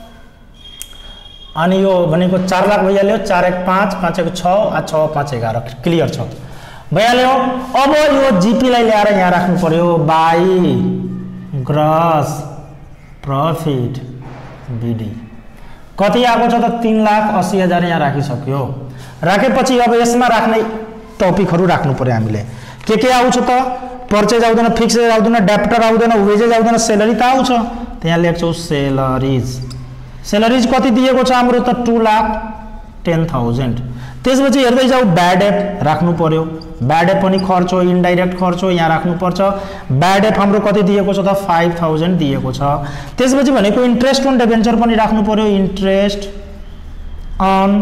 अनि यो भनेको 4 लाख भइहाल्यो 4 1 5 5 1 6 6 5 11 क्लियर छ भइहाल्यो। अब यो जीपी लाई ल्याएर यहाँ राख्नु पर्यो बाई ग्रस प्रॉफिट बीडी कति आएको छ त 3,80,000 यहाँ राखिसक्यो। राखेपछि अब यसमा राख्ने टपिकहरु राख्नु पर्यो हामीले के आउँछ त पर्चेज आउँदैन फिक्सेज आउँदैन डेप्टर आउँदैन वेजेज आउँदैन सेलरी त आउँछ त्यहाँ लेख्छौ सेलरीज कति दिएको छ हाम्रो त 2,10,000। त्यसपछि हेर्दै जाऊ ब्याड एप राख्नु पर्यो ब्याड एप पनि खर्च हो इनडाइरेक्ट खर्च हो यहाँ राख्नु पर्छ। ब्याड एप हाम्रो कति दिएको छ त 5,000 दिएको छ। त्यसपछि भनेको इन्ट्रेस्ट अन डिबेन्चर पनि राख्नु पर्यो इन्ट्रेस्ट अन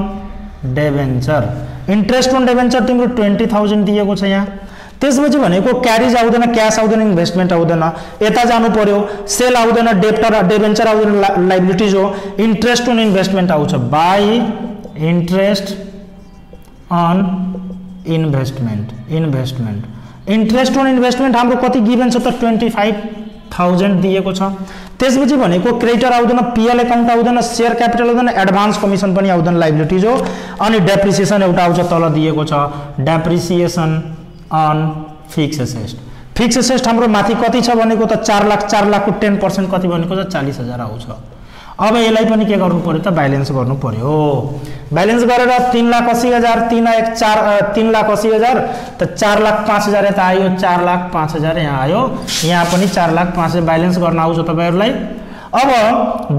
डिबेन्चर तिम्रो 20,000 दिएको छ यहाँ। त्यसपछि भनेको क्यारेज आउँदैन क्याश आउँदैन इन्भेस्टमेन्ट आउँदैन यता जानु पर्यो सेल आउँदैन डेप्टर डिबेन्चर आउँदैन लायबिलिटीज हो इन्ट्रेस्ट अन इन्भेस्टमेन्ट आउँछ by interest on investment interest on investment हाम्रो कति गिभन छ त 25,000 दिएको छ। त्यसपछि भनेको क्रेडिटर आउँदैन पीएल अकाउन्ट आउँदैन शेयर क्यापिटल आउँदैन एडभान्स कमिसन पनि आउँदैन लायबिलिटीज हो। अनि डेप्रिसिएसन एउटा आउँछ तल दिएको छ डेप्रिसिएसन अन फिक्स एसेट हाम्रो माथि कति छ भनेको त 4 लाख को 10% कति भनेको त 40,000 आउँछ। अब यसलाई पनि के गर्नु पर्यो त ब्यालेन्स गर्नु पर्यो ब्यालेन्स गरेर 3,80,000 3,80,000 त 4,05,000 यता आयो 4,05,000 यहाँ आयो यहाँ पनि 4,05,000 ब्यालेन्स गर्न आउँछ तपाईहरुलाई। अब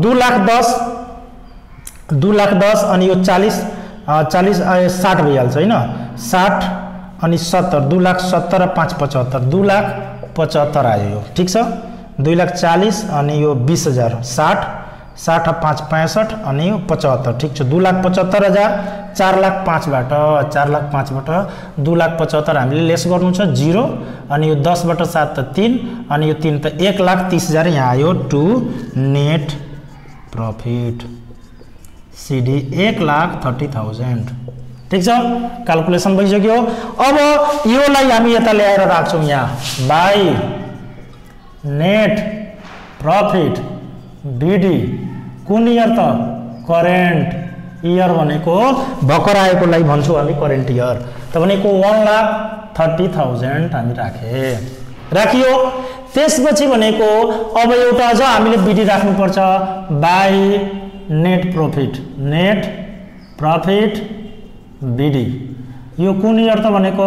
2,10,000 अनि यो 40 60 भइहाल्छ हैन 60 अनि 70 2,70,000 र 5,75 2,75,000 आयो यो ठीक छ। 2,40,000 अनि यो 20,000 60 60 5 65 अनि यो 75 ठीक छ 2,75,000 4,05,000 बाट 2,75,000 हामीले लेस गर्नु छ 0 अनि यो 10 बाट 7 त 3 अनि यो 3 त 1,30,000 यहाँ आयो टु नेट प्रॉफिट सीडी 1,30,000 ठीक छ क्याल्कुलेसन भइसक्यो। अब योलाई हामी यता ल्याएर राख्छौं यहाँ बाई नेट प्रॉफिट बीडी कुन इयर त करेन्ट इयर भनेको भर्खर आएकोलाई भन्छौ हामी करेन्ट इयर त भनेको 1,30,000 हामी राखियो। त्यसपछि भनेको अब एउटा अझ हामीले बीडी राख्नु पर्छ बाई नेट प्रॉफिट बीडी यो कुन इयर त भनेको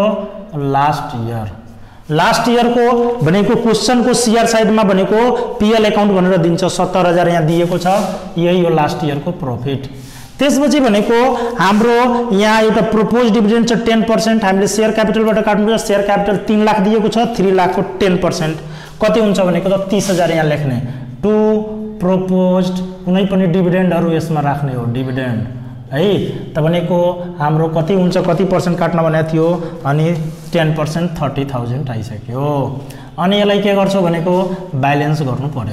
लास्ट इयर को भनेको क्वेशन को सीआर साइड में भनेको पीएल अकाउंट भनेर दिन्छ 70,000 यहाँ दिएको छ यही हो लास्ट इयर को प्रॉफिट। त्यसपछि भनेको हाम्रो यहाँ एउटा प्रोपोज डिभिडेन्ड छ 10% हामीले शेयर क्यापिटलबाट काट्नुपर्छ शेयर क्यापिटल 3 लाख दिएको छ 3 लाख को 10% कति हुन्छ भनेको त 30,000 यहाँ लेख्ने टु प्रोपोज्ड कुनै पनि डिभिडेन्डहरु यसमा राख्ने हो डिभिडेन्ड है त भनेको हाम्रो कति हुन्छ कति पर्सेन्ट काट्न भनेको थियो अनि 10% 30,000 आइसक्यो। अनि यसलाई के गर्छौ भनेको ब्यालेन्स गर्नु पर्यो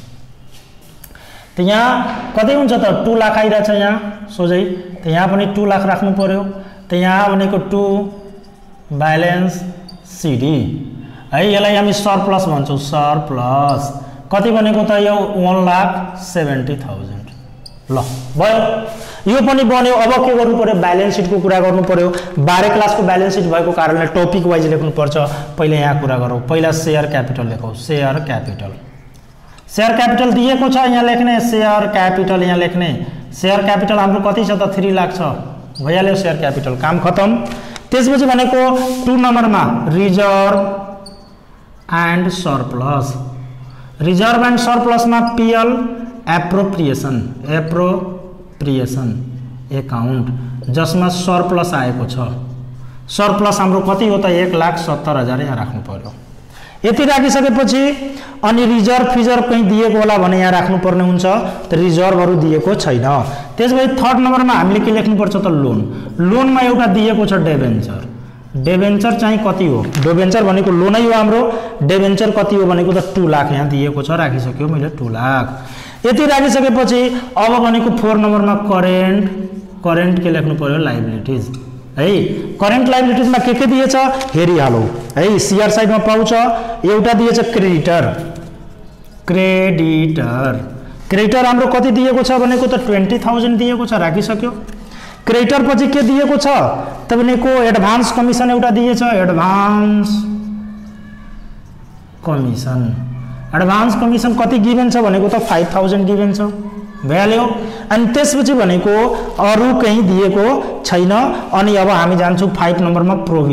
त यहाँ कति हुन्छ त 2 लाख आइराछ यहाँ सोझै त यहाँ पनि 2 लाख राख्नु पर्यो त यहाँ भनेको 2 ब्यालेन्स सीडी है यसलाई हामी सरप्लस भन्छौ सरप्लस कति भनेको त यो 1,70,000 ल भयो यो पनि बन्यो। अब के गर्नु पर्यो ब्यालेन्स शीट को कुरा गर्नु पर्यो 12 क्लास को ब्यालेन्स शीट भएको कारणले टपिक वाइज लेख्नु पर्छ। पहिले यहाँ कुरा गरौँ पहिला शेयर क्यापिटल लेखौ शेयर क्यापिटल दिएको छ यहाँ लेख्ने शेयर क्यापिटल यहाँ लेख्ने शेयर क्यापिटल हाम्रो कति छ त 3 लाख छ भइहाल्यो शेयर क्यापिटल काम खतम। त्यसपछि भनेको 2 नम्बरमा रिजर्भ एन्ड सरप्लस मा पीएल एप्रोप्रिएसन अकाउन्ट जसमा सरप्लस आएको छ सरप्लस हाम्रो कति हो त 1,70,000 यहाँ राख्नु पर्यो। यति राखिसकेपछि अनि रिजर्भ फिजर कहीं दिएको होला भने यहाँ राख्नु पर्ने हुन्छ त रिजर्भहरु दिएको छैन। त्यसपछि थर्ड नम्बरमा हामीले के लेख्नु पर्छ त लोनमा एउटा दिएको छ डेभेन्चर चाहिँ कति हो, डेभेन्चर भनेको लोनै हो हाम्रो, डेभेन्चर कति हो भनेको त 2 लाख यहाँ दिएको छ, राखिसक्यो मैले 2 लाख। यति राखिसकेपछि अब भनेको 4 नम्बरमा करेन्ट के लेख्नु पर्यो, लाइबिलिटीज है। करेन्ट लाइबिलिटीजमा के दिएछ हेरिहालौ है, सीआर साइडमा पाउँछ, एउटा दिएछ क्रेडिटर हाम्रो कति दिएको छ भनेको त 20,000 दिएको छ, राखिसक्यो। क्रेडिटर पछि के दिएको छ तपाईँको एडभान्स कमिसन एउटा दिएछ, एडभान्स कमिसन कति गिभन छ भनेको त 5,000 गिभन छ, भइहाल्यो। अनि त्यसपछि भनेको अरु कहीं दिएको छैन। अनि अब हामी जान्छौँ 5 नम्बरमा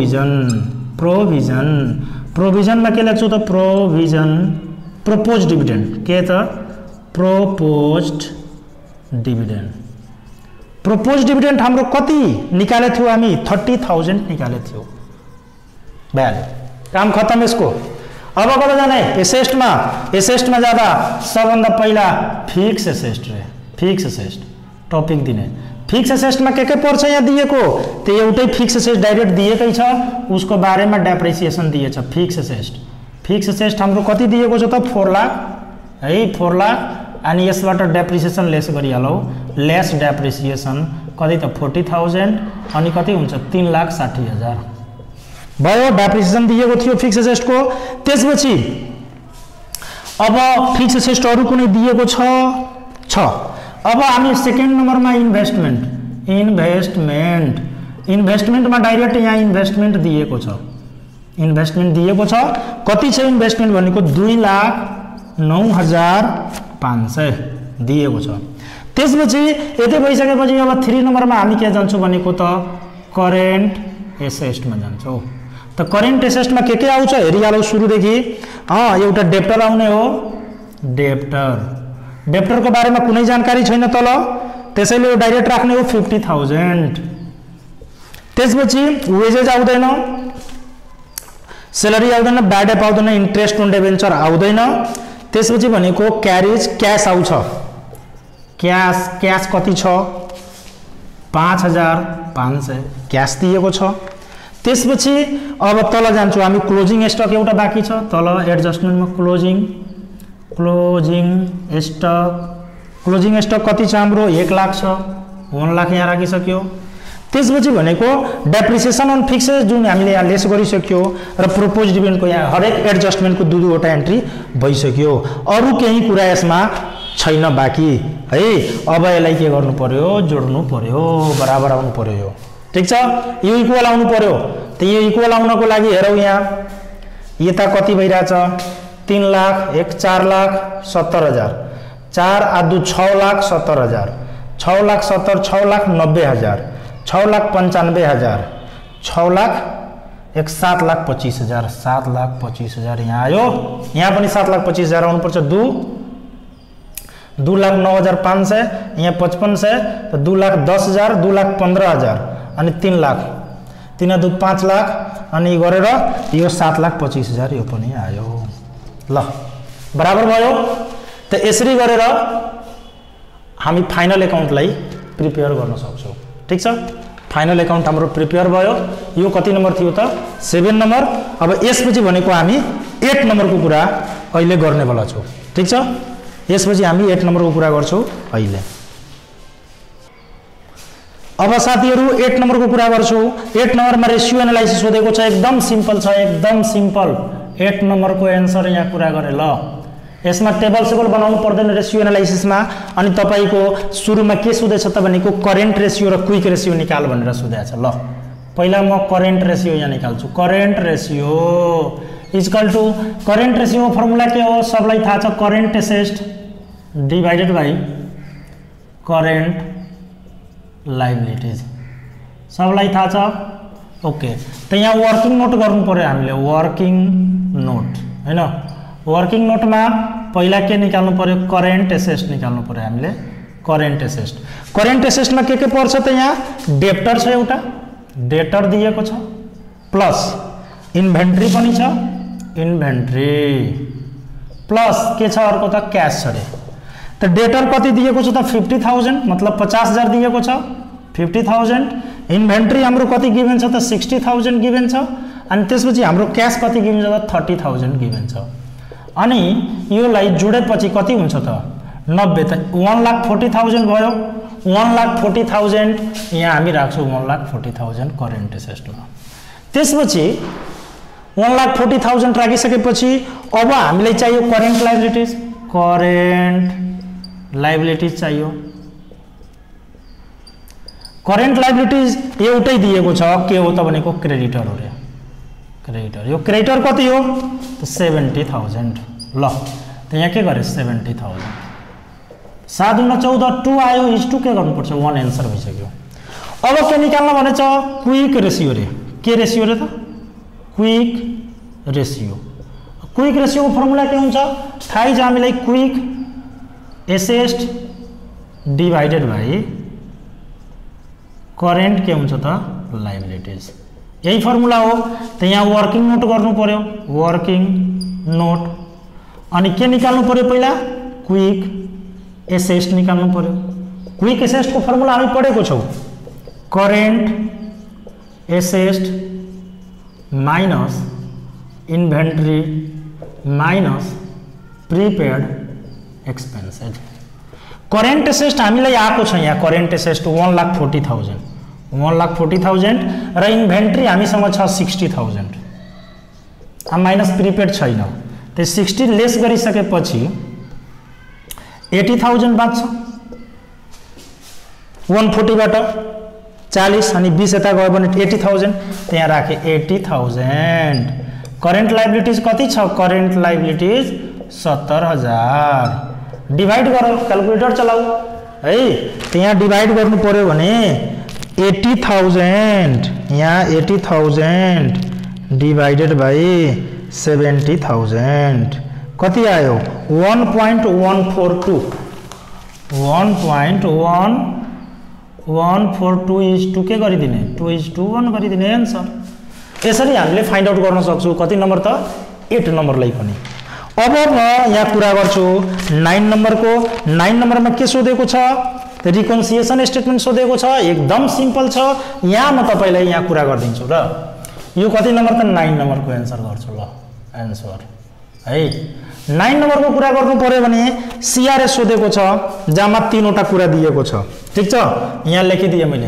प्रोभिजनमा के लेख्छु त प्रोपोज डिभिडेन्ड, के त प्रोपोज डिभिडेन्ड हाम्रो कति निकाले थियो हामी 30,000 निकाले थियो, भइहाल्यो, काम खत्म यसको। अब कता जाने एसेस्टमा जाँदा सबभन्दा पहिला फिक्स एसेस्ट टपिक दिने। फिक्स एसेस्टमा के पर्छ यहाँ दिएको, त्यो एउटै फिक्स एसेस्ट डाइरेक्ट दिएकै छ, उसको बारेमा डेप्रिसिएसन दिएछ। फिक्स एसेस्ट हाम्रो कति दिएको छ त 4 लाख है, 4 लाख। अनि यसबाट डेप्रिसिएसन लेस गरिहालौ, लेस डेप्रिसिएसन कति त 40,000 अनि कति हुन्छ 3,60,000 भयो, डेप्रिसिएसन दिएको थियो फिक्स एसेस्टको। त्यसपछि अब फिक्स एसेस्ट अरु कुनै दिएको छ। अब हामी सेकेन्ड नम्बरमा इन्भेस्टमेन्टमा डाइरेक्ट यहाँ इन्भेस्टमेन्ट दिएको छ, कति छ इन्भेस्टमेन्ट भनेको 2,09,500 दिएको छ। त्यसपछि यति भइसकेपछि अब 3 नम्बरमा हामी के जान्छौँ भनेको त करेन्ट एसेस्टमा जान्छौँ। त करेन्ट एसेस्टमा के आउँछ हेरिहालौ सुरुदेखि। एउटा डेप्टर आउने हो, डेप्टरको बारेमा कुनै जानकारी छैन तल, त्यसैले डाइरेक्ट राख्ने हो 50,000। त्यसपछि वेजेज आउँदैन, सैलरी आउँदैन, ब्याड एप आउँदैन, इन्ट्रेस्ट अन डिबेन्चर आउँदैन। त्यसपछि भनेको क्याश आउँछ, क्याश कति छ 5,500 क्याश दिएको छ। त्यसपछि अब तल जान्छौँ हामी, क्लोजिङ स्टक एउटा बाँकी छ, तल एडजस्टमेन्टमा क्लोजिङ स्टक कति छ हाम्रो 1 लाख छ, 1 लाख यहाँ राखिसक्यो। त्यसपछि भनेको डेप्रिसिएसन अन फिक्सेस जुन हामीले यहाँ लेस गरिसक्यो र प्रोपोज डिभिडेन्डको यहाँ हरेक एडजस्टमेन्टको 2-2वटा एन्ट्री भइसक्यो, अरु केही कुरा यसमा छैन बाँकी है। अब यसलाई के गर्नु पर्यो, जोड्नु पर्यो, बराबर आउनु पर्यो, ठीक छ। यो इक्वल आउनु पर्यो, त यो इक्वल आउनको लागि हेरौ यहाँ यता कति भइराछ 3 लाख 4,70,000, 4 आ 2 6,70,000, 6,70,000 6,90,000, 6,95,000, 7,25,000, 7,25,000 यहाँ आयो। यहाँ पनि 7,25,000 आउनुपर्छ, 2,09,500 यहाँ 5,500, तो 2,10,000, 2,15,000 अनि 3 लाख, 3 5 लाख अनि गरेर यो 7,25,000 यो पनि आयो। ल बराबर भयो। त यसरी गरेर हामी फाइनल एकाउन्टलाई प्रिपेयर गर्न सक्छौं, ठीक छ। फाइनल एकाउन्ट हाम्रो प्रिपेयर भयो। यो कति नम्बर थियो त 7 नम्बर। अब यसपछि भनेको हामी 8 नम्बरको कुरा अहिले गर्ने बेला छौं, ठीक छ। यसपछि हामी 8 नम्बरको कुरा गर्छौं अहिले। अब साथीहरु 8 नम्बरको कुरा गर्छौं। 8 नम्बरमा रेशियो एनालाइसिस सोधेको छ, एकदम सिम्पल छ, एकदम सिम्पल। 8 नम्बरको एन्सर यहाँ कुरा गरे ल। यसमा टेबल सेबल बनाउनु पर्दैन रेशियो एनालाइसिसमा। अनि तपाईको सुरुमा के सोधेछ त भनेको करेन्ट रेशियो र क्विक रेशियो निकाल भनेर सोधेछ। ल पहिला म करेन्ट रेशियो यहाँ निकाल्छु। Current ratio equal to current ratio formula के हो सबलाई थाहा छ, current asset divided by current liabilities, सबलाई थाहा छ। ओके, त यहाँ वर्किङ नोट गर्नु पर्यो हामीले, वर्किङ नोट हैन। वर्किङ नोटमा पहिला के निकाल्नु पर्यो, करेन्ट एसेट निकाल्नु पर्यो हामीले। करेन्ट एसेट, करेन्ट एसेटमा के पर्छ त यहाँ डेप्टर छ, एउटा डेटर दिएको छ, प्लस इन्भेन्ट्री पनि छ, इन्भेन्ट्री प्लस के छ अर्को त क्याश छ रे। त डेटर कति दिएको छ त 50,000 मतलब 50,000 दिएको छ, 50,000 इन्भेन्ट्री हाम्रो कति गिभन छ त 60,000 गिभन छ अनि त्यसपछि हाम्रो क्याश कति गिभन छ त 30,000 गिभन छ अनि योलाई जोडेपछि कति हुन्छ त 90 त 1,40,000 भयो 1,40,000 यहाँ हामी राख्छौँ 1,40,000 करेन्ट एसेटमा त्यसपछि 1,40,000 राखिसकेपछि अब हामीलाई चाहियो करेन्ट लायबिलिटीज चाहियो करेन्ट लायबिलिटीज एउटै दिएको छ के हो त भनेको क्रेडिटर हो रे क्रेडिटर यो क्रेडिटर कति हो त 70,000 ल त यहाँ के गरे 70,000 7 गुणा 14 2 आयो इज 2 के गर्नुपर्छ 1 एन्सर भइसक्यो अब के निकाल्न भनेछ क्विक रेशियो रे के रेशियो रे त क्विक रेशियोको फर्मुला के हुन्छ थाहै छ हामीलाई quick asset divided by current के हुन्छ त लायबिलिटीज यही फर्मुला हो त यहाँ वर्किङ नोट गर्नु पर्यो वर्किङ नोट अनि के निकाल्नु पर्यो पहिला क्विक एसेट निकाल्नु पर्यो क्विक एसेट को फर्मुला हामी पढेको छौं current asset minus inventory minus prepaid expenses current asset हामीलाई आएको छ यहाँ करेन्ट एसेट 1,40,000 र इन्भेन्ट्री हामीसँग छ 60,000 माइनस प्रिपेड छैन त्यो 60 लेस गरिसकेपछि 80,000 बाँच्छ 140 बाट 40 अनि 20 यता गयो भने 80,000 त्यहाँ राखे 80,000 करेन्ट लायबिलिटीज कति छ करेन्ट लायबिलिटीज 70,000 डिवाइड गरौ क्याल्कुलेटर चलाऊ है त्यहाँ डिवाइड गर्नु पर्यो भने 80,000 यहाँ 80,000 डिवाइडेड बाई 70,000 कति आयो 1.142 1.142 इज 2 के गरिदिने 2:1 गरिदिने आन्सर यसरी हामीले फाइन्ड आउट गर्न सक्छौं कति नम्बर त 8 नम्बरलाई पनि अब म यहाँ कुरा गर्छु 9 नम्बरको 9 नम्बरमा के सोधेको छ रिकन्सिलिएसन स्टेटमेन्ट सोधेको छ एकदम सिम्पल छ यहाँ म तपाईलाई यहाँ कुरा गर्दिन्छु र यो कति नम्बर त 9 नम्बरको आन्सर गर्छु ल आन्सर है 9 नम्बरको कुरा गर्नु पर्यो भने सीआरएस सोधेको छ जहाँ 3 वटा कुरा दिएको छ ठीक छ यहाँ लेखिदिए मैले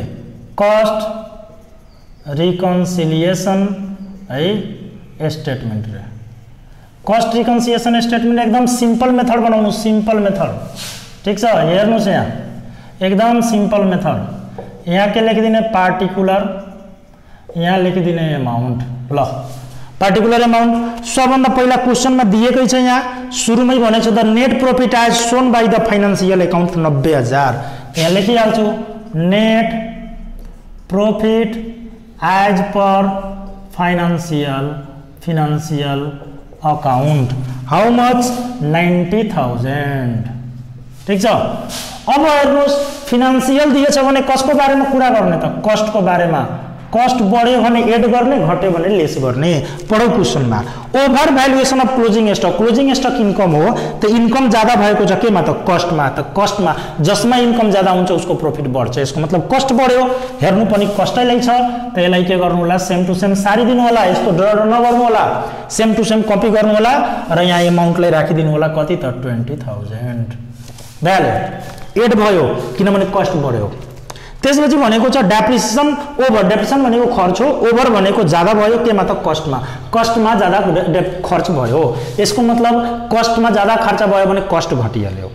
कस्ट रिकन्सिलिएसन है स्टेटमेन्ट रे कस्ट रिकन्सिलिएसन स्टेटमेन्ट एकदम सिम्पल मेथड बनाउनु सिम्पल मेथड ठीक छ हेर्नुस् यहाँ एकदम सिम्पल मेथड यहाँ के लेखिदिने पार्टिकुलर यहाँ लेखिदिने अमाउन्ट ल पार्टिकुलर अमाउन्ट सबभन्दा पहिला क्वेशनमा दिएकै छ यहाँ सुरुमै भनेको छ the net profit as shown by the financial account 90,000 यहाँ लेखिहाल्छु net profit as per financial account how much 90,000 ठीक छ अब हेर्नुस् फाइनान्शियल दिएछ भने कसको बारेमा कुरा गर्ने त कस्ट को बारेमा कस्ट बढ्यो भने एड गर्ने घट्यो भने लेस गर्ने पढौ क्वेशनमा over valuation of closing stock income हो त इन्कम ज्यादा भएको छ केमा त कस्टमा जसमा इन्कम ज्यादा हुन्छ उसको प्रॉफिट बढ्छ यसको मतलब कस्ट बढ्यो हेर्नु पनि कस्टैलाई छ त यसलाई के गर्नु होला सेम टु सेम सारिदिनु होला यसको डर नगर्नु होला सेम टु सेम कपी गर्नु होला र यहाँ अमाउन्टलाई राखिदिनु होला कति त 20,000 भ्यालु एड भयो किनभने कस्ट बढ्यो त्यसपछि भनेको छ डेप्रिसिएसन ओभर डेप्रिसिएसन भनेको खर्च हो ओभर भनेको ज्यादा भयो केमा त कस्टमा ज्यादा खर्च भयो यसको मतलब कस्टमा ज्यादा खर्च भयो भने कस्ट घटिहाल्यो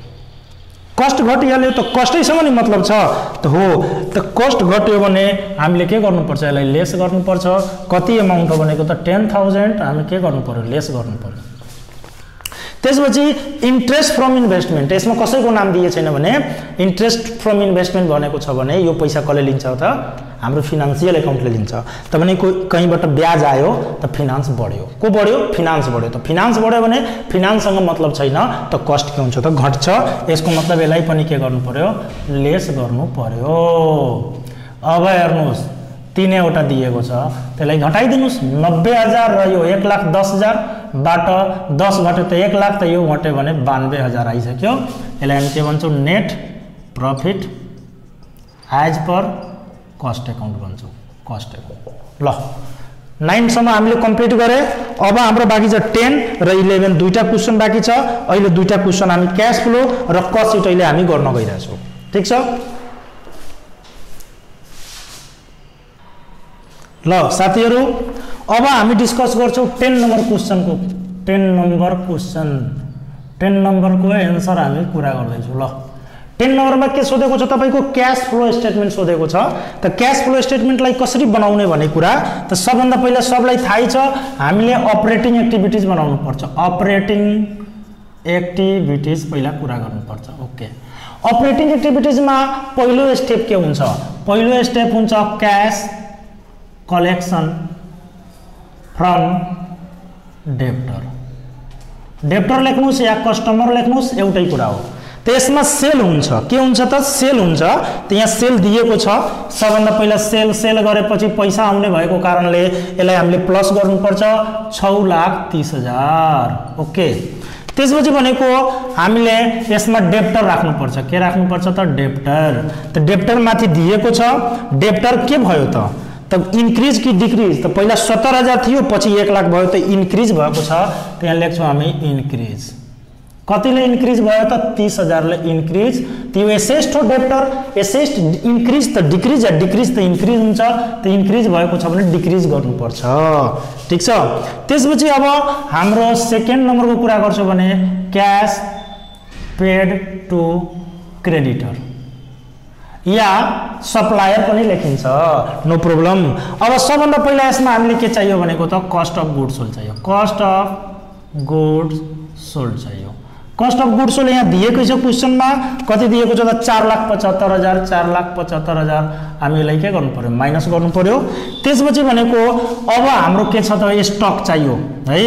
त कस्टैसँग नि मतलब छ त हो त कस्ट घट्यो भने हामीले के गर्नुपर्छ यसलाई लेस गर्नुपर्छ कति अमाउन्ट हो भनेको त 10,000 हामी के गर्नु पर्यो लेस गर्नु पर्यो त्यसपछि इन्ट्रेस्ट फ्रम इन्भेस्टमेन्ट यसमा कसैको नाम दिए छैन भने इन्ट्रेस्ट फ्रम इन्भेस्टमेन्ट भनेको छ भने यो पैसा कसले लिन्छ त हाम्रो फाइनान्शियल अकाउन्टले लिन्छ त भने कहीँबाट ब्याज आयो त फाइनान्स बढ्यो को बढ्यो फाइनान्स बढ्यो त फाइनान्स बढ्यो भने फाइनान्ससँग मतलब छैन त कस्ट के हुन्छ त घट्छ यसको मतलब यसलाई पनि के गर्नु पर्यो लेस गर्नु पर्यो अब हेर्नुस् 3 वटा दिएको छ त्यसलाई घटाइदिनुस् 90,000 र यो 1,10,000 बाट 10 घट्यो त 1 लाख त यो घट्यो भने 92,000 आइसक्यो यसलाई हामी के भन्छौं net profit as per cost account भन्छौँ कस्ट एकाउन्ट। ल 9 सम्म हामीले कम्प्लिट गरे। अब हाम्रो बाँकी छ 10 र 11 दुईटा क्वेशन बाँकी छ। अहिले दुईटा क्वेशन हामी क्याश फ्लो र कस्ट सिट अहिले हामी गर्न गइरहेछौँ। ठीक छ। ल साथीहरू अब हामी डिस्कस गर्छौँ 10 नम्बर क्वेशनको 10 नम्बरको एन्सर हामी कुरा गर्दैछौँ। ल 10 नम्बरमा के सोधेको छ तपाईको क्याश फ्लो स्टेटमेन्ट सोधेको छ। त क्याश फ्लो स्टेटमेन्टलाई कसरी बनाउने भन्ने कुरा त सबभन्दा पहिला सबलाई थाहै छ हामीले अपरेटिङ एक्टिभिटीज बनाउनु पर्छ। अपरेटिङ एक्टिभिटीज पहिला कुरा गर्नुपर्छ। ओके अपरेटिङ एक्टिभिटीजमा पहिलो स्टेप के हुन्छ? पहिलो स्टेप हुन्छ cash collection from debtor. Debtor लेख्नुस् या कस्टमर लेख्नुस् एउटै कुरा हो। त्यसमा सेल हुन्छ। के हुन्छ त सेल हुन्छ। त यहाँ सेल दिएको छ। सबभन्दा पहिला सेल गरेपछि पैसा आउने भएको कारणले यसलाई हामीले प्लस गर्नुपर्छ 6,30,000। ओके त्यसपछि भनेको हामीले यसमा डेब्टर राख्नुपर्छ। के राख्नुपर्छ त डेब्टर। त डेब्टर माथि दिएको छ। डेब्टर के भयो त इन्क्रिज कि डिक्रिज? त पहिला 70,000 थियो पछि 1 लाख भयो त इन्क्रिज भएको छ। त यहाँ लेख्छौँ हामी इन्क्रिज। कतिले इन्क्रिज भयो त 30,000 ले इन्क्रिज। त्यो एसेस्ट हो डेब्टर। एसेस्ट इन्क्रिज त डिक्रिज या डिक्रिज त इन्क्रिज हुन्छ। त इन्क्रिज भएको छ भने डिक्रिज गर्नुपर्छ। ठीक छ। त्यसपछि अब हाम्रो सेकेन्ड नम्बरको कुरा गर्छौँ भने क्याश पेड टु क्रेडिटर या सप्लायर पनि लेखिन्छ नो प्रब्लम। अब सबभन्दा पहिला यसमा हामीले के चाहियो भनेको त कस्ट अफ गुड्स सोल्ड चाहियो। कस्ट अफ गुड्स सोल्ड चाहियो। कस्ट अफ गुड्स सोल्ड यहाँ दिएको छ क्वेशनमा कति दिएको छ त 4,75,000 4,75,000 हामीले के गर्नु पर्यो माइनस गर्नु पर्यो। त्यसपछि भनेको अब हाम्रो के छ त स्टक चाहियो है।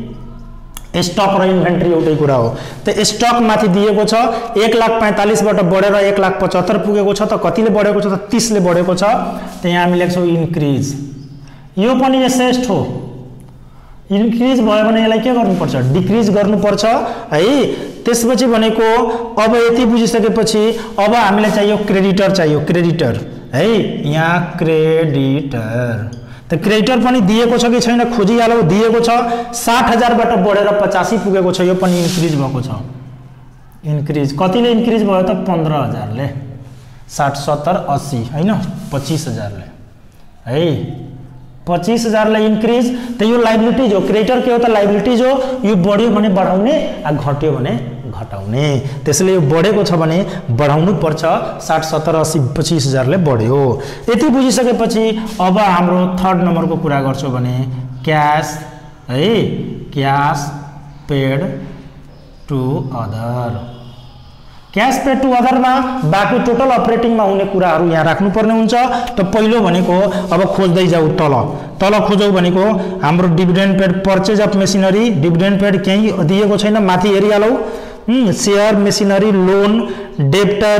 स्टक र इन्भेन्ट्री एउटै कुरा हो। त स्टक माथि दिएको छ 1,45,000 बाट बढेर 1,75,000 पुगेको छ। त कतिले बढेको छ त 30 ले बढेको छ। त यहाँ हामी लेख्छौँ इन्क्रिज। यो पनि एसेस्ट हो। इन्क्रिज भयो भने यसलाई के गर्नुपर्छ डिक्रिज गर्नुपर्छ है। त्यसपछि भनेको अब यति बुझिसकेपछि अब हामीलाई चाहियो क्रेडिटर चाहियो। क्रेडिटर है यहाँ क्रेडिटर। त क्रेडिटर पनि दिएको छ कि छैन खोजिहालौ। दिएको छ 60,000 बाट बढेर 85 पुगेको छ। यो पनि इन्क्रिज भएको छ। इन्क्रिज कतिले इन्क्रिज भयो त 15,000 ले 60 70 80 हैन 25,000 ले है 25,000 ले इन्क्रिज। त यो लाइबिलिटीज हो। क्रेडिटर के हो त लाइबिलिटीज हो। यो बढ्यो भने बढाउने घट्यो भने घटाउने। त्यसैले यो बढेको छ भने बढाउनु पर्छ। 60 70 80 25,000 ले बढ्यो। यति बुझिसकेपछि अब हाम्रो थर्ड नम्बरको कुरा गर्छौँ भने क्याश है cash paid to other. Cash paid to अदरमा बाँकी टोटल अपरेटिङमा हुने कुराहरू यहाँ राख्नुपर्ने हुन्छ। त पहिलो भनेको अब खोज्दै जाऊ तल खोजौ भनेको हाम्रो dividend paid purchase of machinery. Dividend paid केही दिएको छैन माथि हेरिहालौ। Share machinery loan debtor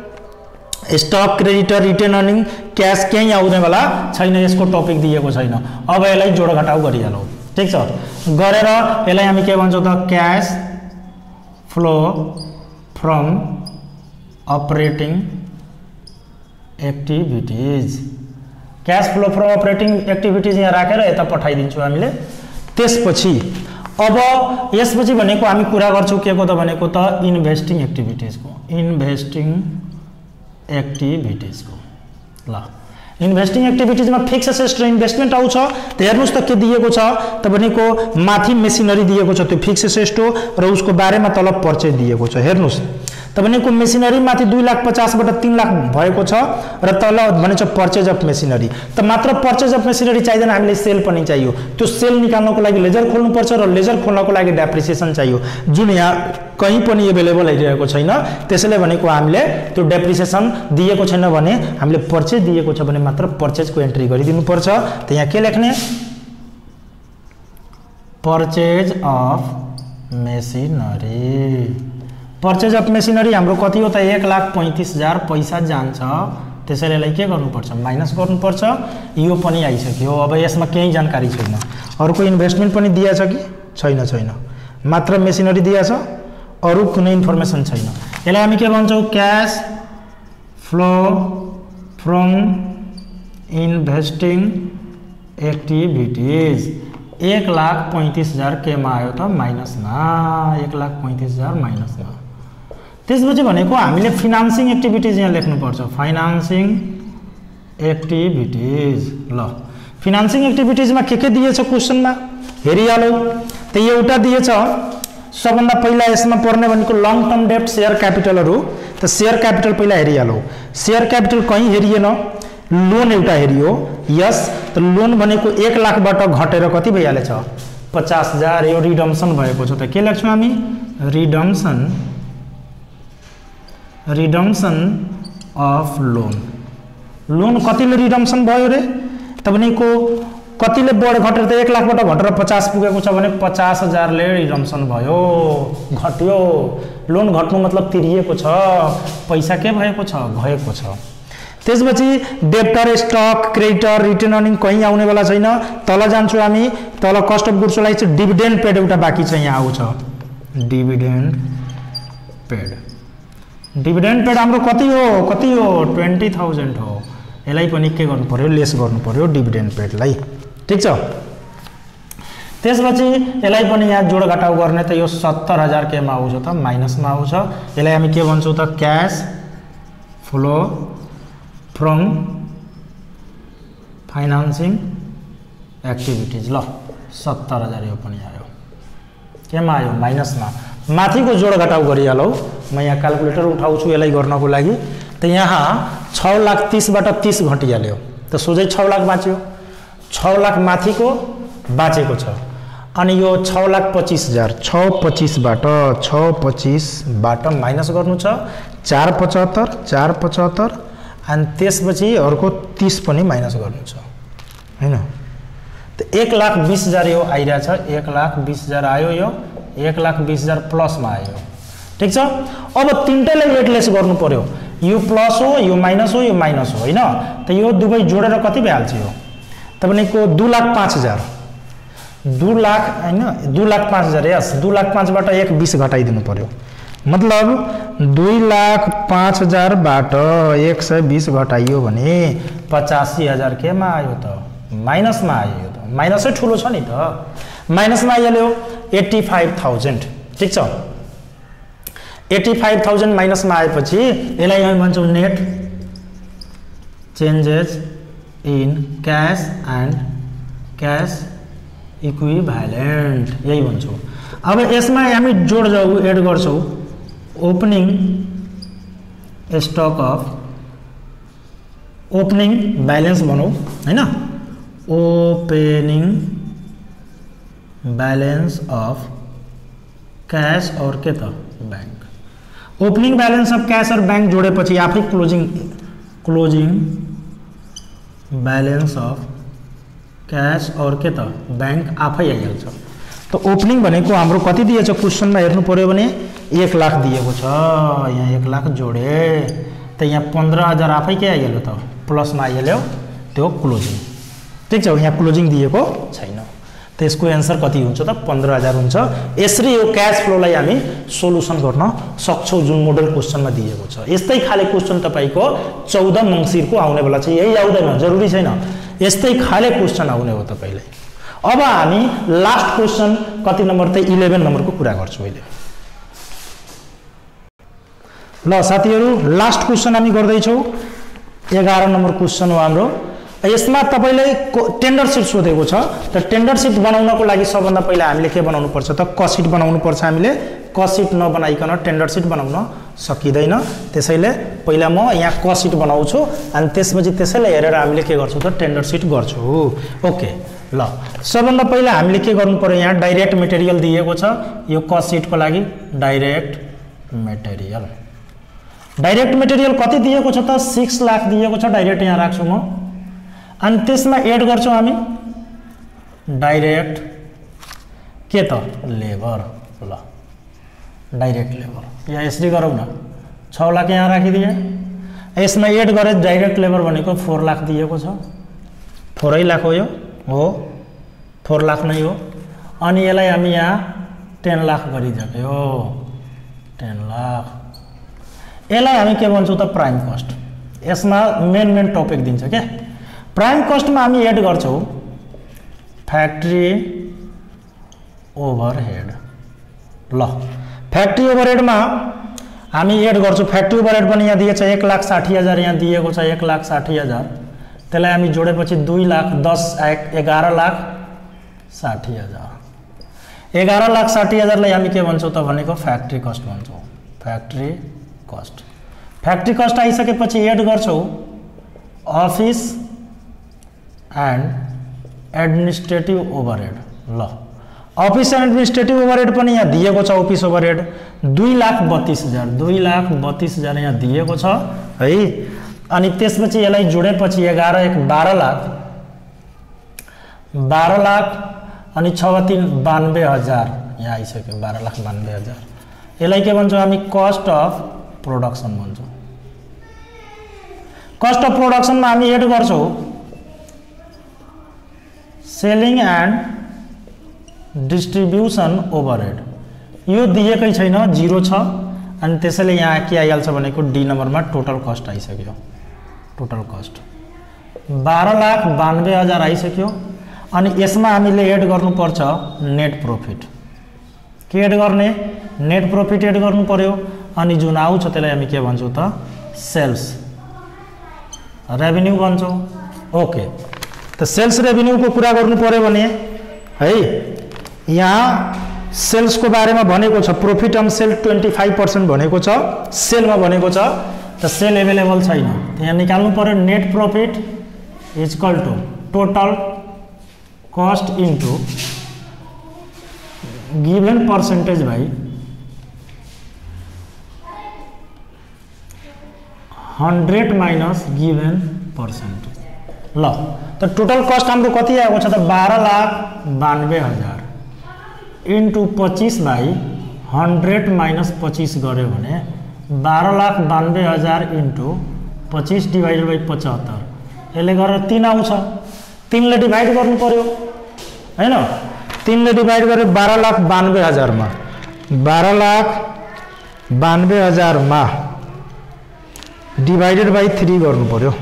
stock creditor retain earning cash केही आउनेवाला छैन। यसको टपिक दिएको छैन। अब यसलाई जोड घटाउ गरिहालौ। ठीक छ। गरेर यसलाई हामी के भन्छौँ त cash flow from operating activities. Cash flow from operating activities यहाँ राखेर यता पठाइदिन्छौँ हामीले। त्यसपछि अब यसपछि भनेको हामी कुरा गर्छौँ के को त भनेको त इन्भेस्टिङ एक्टिभिटीजको। इन्भेस्टिङ एक्टिभिटीजको ल इन्भेस्टिङ एक्टिभिटीजमा फिक्स एसेट र इन्भेस्टमेन्ट आउँछ। त हेर्नुस् त के दिएको छ त भनेको माथि मेसिनरी दिएको छ। त्यो फिक्स एसेट हो र उसको बारेमा तल पर्चेज दिएको छ। हेर्नुस् त भनेको मेसिनरी माथि 2,50,000 बाट 3 लाख भएको छ र तल भनेछ पर्चेज अफ मेसिनरी। त मात्र पर्चेज अफ मेसिनरी चाहिदैन हामीले सेल पनि चाहियो। त्यो सेल निकाल्नको लागि लेजर खोल्नुपर्छ र लेजर खोल्नको लागि डेप्रिसिएसन चाहियो जुन यहाँ कहीँ पनि एभाइलेबल भइरहेको छैन। त्यसैले भनेको हामीले त्यो डेप्रिसिएसन दिएको छैन भने हामीले पर्चेज दिएको छ भने मात्र पर्चेजको एन्ट्री गरिदिनु पर्छ। त यहाँ के लेख्ने purchase of machinery. Purchase of machinery हाम्रो कति हो त 1,35,000 पैसा जान्छ। त्यसैले यसलाई के गर्नुपर्छ माइनस गर्नुपर्छ। यो पनि आइसक्यो। अब यसमा केही जानकारी छैन। अर्को इन्भेस्टमेन्ट पनि दिएछ कि छैन मात्र मेसिनरी दिएछ अरू कुनै इन्फर्मेसन छैन। यसलाई हामी के भन्छौँ cash flow from investing activities 1,35,000 केमा आयो त माइनसमा 1,35,000 माइनसमा। त्यसपछि भनेको हामीले फिनान्सिङ एक्टिभिटीज यहाँ लेख्नुपर्छ फाइनान्सिङ एक्टिभिटीज। ल फिनान्सिङ एक्टिभिटीजमा के दिएछ क्वेसनमा हेरिहालौ त एउटा दिएछ सबभन्दा पहिला यसमा पर्ने भनेको लङ टर्म डेब्ट शेयर क्यापिटलहरु त शेयर क्यापिटल पहिला हेरिहालौ। शेयर क्यापिटल कहीं हेरिएन लोन एउटा हेरियो यस त लोन भनेको 1 लाखबाट घटेर कति भइहालेछ 50,000 यो रिडम्सन भएको छ त के लेख्छौं हामी रिडम्सन अफ लोन। लोन कतिले रिडम्सन भयो रे त भनेको कतिले बढ घटेर त 1 लाखबाट घटेर 50 पुगेको छ भने 50,000 ले रिडम्सन भयो घट्यो। लोन घट्नु मतलब तिरिएको छ पैसा के भएको छ गएको छ। त्यसपछि debtor stock creditor return earning कहीं आउने वाला छैन। तल जान्छु हामी तल कस्ट अफ गुड्स लाई चाहिँ डिभिडेन्ड पेड एउटा बाँकी छ यहाँ आउँछ डिभिडेन्ड पेड हाम्रो कति हो 20,000 हो। यसलाई पनि के गर्नु पर्यो लेस गर्नु पर्यो डिभिडेन्ड पेड लाई ठीक छ। त्यसपछि यसलाई पनि यहाँ जोड घटाउ गर्ने त यो 70,000 केमा आउँछ त माइनसमा आउँछ। यसलाई हामी के भन्छौं त cash flow from financing activities. ल 70,000 यो पनि आयो केमा आयो माइनसमा। माथिको जोड घटाउ गरिहालौ म यहाँ क्याल्कुलेटर उठाउँछु यसलाई गर्नको लागि त यहाँ 6,30,000 बाट 30 घटिहाल्यो त सोझै 6 लाख बाँच्यो। 6 लाख माथिको बाँचेको छ अनि यो 6,25,000 625 बाट माइनस गर्नु छ 475 अनि त्यसपछि अर्को 30 पनि माइनस गर्नु छ हैन त 1,20,000 यो आइरा छ 1,20,000 आयो यो 1,20,000 प्लस मा आयो ठीक छ। अब तीनटैलाई वेटलेस गर्नु पर्यो यो प्लस हो यो माइनस हो हैन त यो दुबै जोडेर कति भइहाल्छ यो त भनेको 2,05,000 हैन 2,05,000 यस 2,05,000 बाट 1,20 घटाइदिनु पर्यो मतलब 2,05,000 बाट 120 घटाइयो भने 85,000 केमा आयो त माइनसमा आयो त माइनसै ठुलो छ नि त माइनसमा आइहाल्यो 85,000 ठीक छ। 85,000 माइनसमा आएपछि यसलाई हामी भन्छौं net changes in cash and cash equivalent यही भन्छौं। अब यसमा हामी जोड जाऊ एड गर्छौं opening stock of opening balance भनौं हैन ओपनिङ बैलेंस अफ कैश और के त bank. Opening balance of cash और बैंक जोडेपछि आफै क्लोजिङ बैलेंस अफ कैश और के त बैंक आफै आइहाल्छ। त ओपनिङ भनेको हाम्रो कति दिएछ क्वेशनमा हेर्नु पर्यो भने 1 लाख दिएको छ यहाँ 1 लाख जोडे त यहाँ 15,000 आफै के आइहाल्यो त प्लस मा आइहाल्यो त्यो क्लोजिङ ठीक छ। यहाँ क्लोजिङ दिएको छैन त यसको आन्सर कति हुन्छ त 15,000 हुन्छ। यसरी यो क्याश फ्लो लाई हामी सोलुसन गर्न सक्छौं जुन मोडल क्वेशनमा दिएको छ। यस्तै खाले क्वेशन तपाईको 14 मंसिरको आउने वाला छ यही आउँदैन जरुरी छैन यस्तै खाले क्वेशन आउने हो तपाईलाई। अब हामी लास्ट क्वेशन कति नम्बर त 11 नम्बरको कुरा गर्छौं अहिले। ल साथीहरु लास्ट क्वेशन हामी गर्दै छौं 11 नम्बर क्वेशन हो हाम्रो। यसमा तपाईले टेन्डर सिट सोधेको छ त टेन्डर सिट बनाउनको लागि सबभन्दा पहिला हामीले के बनाउनु पर्छ त कस्ट सिट बनाउनु पर्छ। हामीले कस्ट सिट नबनाइकन टेन्डर सिट बनाउन सकिदैन त्यसैले पहिला म यहाँ कस्ट सिट बनाउँछु अनि त्यसपछि त्यसैलाई हेरेर हामीले के गर्छौं त टेन्डर सिट गर्छौं ओके। ल सबभन्दा पहिला हामीले के गर्नु पर्यो यहाँ डाइरेक्ट मटेरियल दिएको छ यो कस्ट सिटको लागि डाइरेक्ट मटेरियल कति दिएको छ त 6 लाख दिएको छ डाइरेक्ट यहाँ राख्छु म अनि त्यसमा एड गर्छौं हामी डाइरेक्ट के त लेबर। ल डाइरेक्ट लेबर यहाँ यसरी गरौँ न 6 लाख यहाँ राखिदिए यसमा एड गरे डाइरेक्ट लेबर भनेको 4 लाख दिएको छ 4 लाख हो यो हो 4 लाख नै हो अनि यसलाई हामी यहाँ 10 लाख गरिदियो 10 लाख। यसलाई हामी के भन्छौं त प्राइम कस्ट। यसमा मेन टपिक दिन्छ के प्राइम कस्ट में हामी एड गर्छौं फ्याक्ट्री ओभरहेड। ल फ्याक्ट्री ओभरहेड में हामी एड गर्छौं फ्याक्ट्री ओभरहेड पनि यहाँ दिएको छ 1,60,000 यहाँ दिएको छ 1,60,000 त्यसलाई हामी जोडेपछि 2,10,11,60,000 11,60,000 लाई हामी के भन्छौं त भनेको फ्याक्ट्री कस्ट भन्छौं फ्याक्ट्री कस्ट। फ्याक्ट्री कस्ट आइसकेपछि एड गर्छौं अफिस एंड एडमिनिस्ट्रेटिभ ओभरहेड। ल अफिस एंड एडमिनिस्ट्रेटिभ ओभरहेड पनि यहाँ दिएको छ अफिस ओभरहेड 2,32,000 2,32,000 यहाँ दिएको छ है। अनि त्यसपछि यसलाई जोडेपछि 11 1 12 लाख अनि 6 3 92,000 यहाँ आइसक्यो 12,92,000। यसलाई के भन्छौं हामी कस्ट अफ प्रोडक्सन भन्छौं। कस्ट अफ प्रोडक्सन में हामी एड गर्छौं सेलिङ एंड डिस्ट्रिब्युसन ओभरहेड। यो दिएकै छैन 0 छ अनि त्यसैले यहाँ के आइहाल्छ भनेको डी नंबर में टोटल कस्ट आइसक्यो। टोटल कस्ट 12,92,000 आइसक्यो। अनि यसमा हामीले एड गर्नुपर्छ नेट प्रॉफिट। के एड गर्ने नेट प्रॉफिट एड गर्नु पर्यो। अनि जुन आउँछ त्यसलाई हामी के भन्छौं त सेल्स रेभिन्यू भन्छौं। ओके त सेल्स रेभिन्यू को कुरा गर्नु पर्यो भने है यहाँ सेल्स को बारे में भनेको छ प्रॉफिट अन सेल 25% भनेको छ सेल में भनेको छ त सेल अवेलेबल छैन यहाँ निकाल्नु पर्यो net profit is equal to total cost into given percentage by 100 minus given percentage. ल तो टोटल कॉस्ट हाम्रो कति आएको छ त 12,92,000 इंटू 25 बाई 100 माइनस 25 गर्यो भने 12,92,000 इंटू 25 डिवाइडेड बाई 75 यसले गरेर 3 आउँछ। 3 ले डिवाइड गर्नु पर्यो हैन 3 ले डिवाइड गरे 12,92,000 मा 12,92,000 मा डिवाइडेड बाई 3 गर्नु पर्यो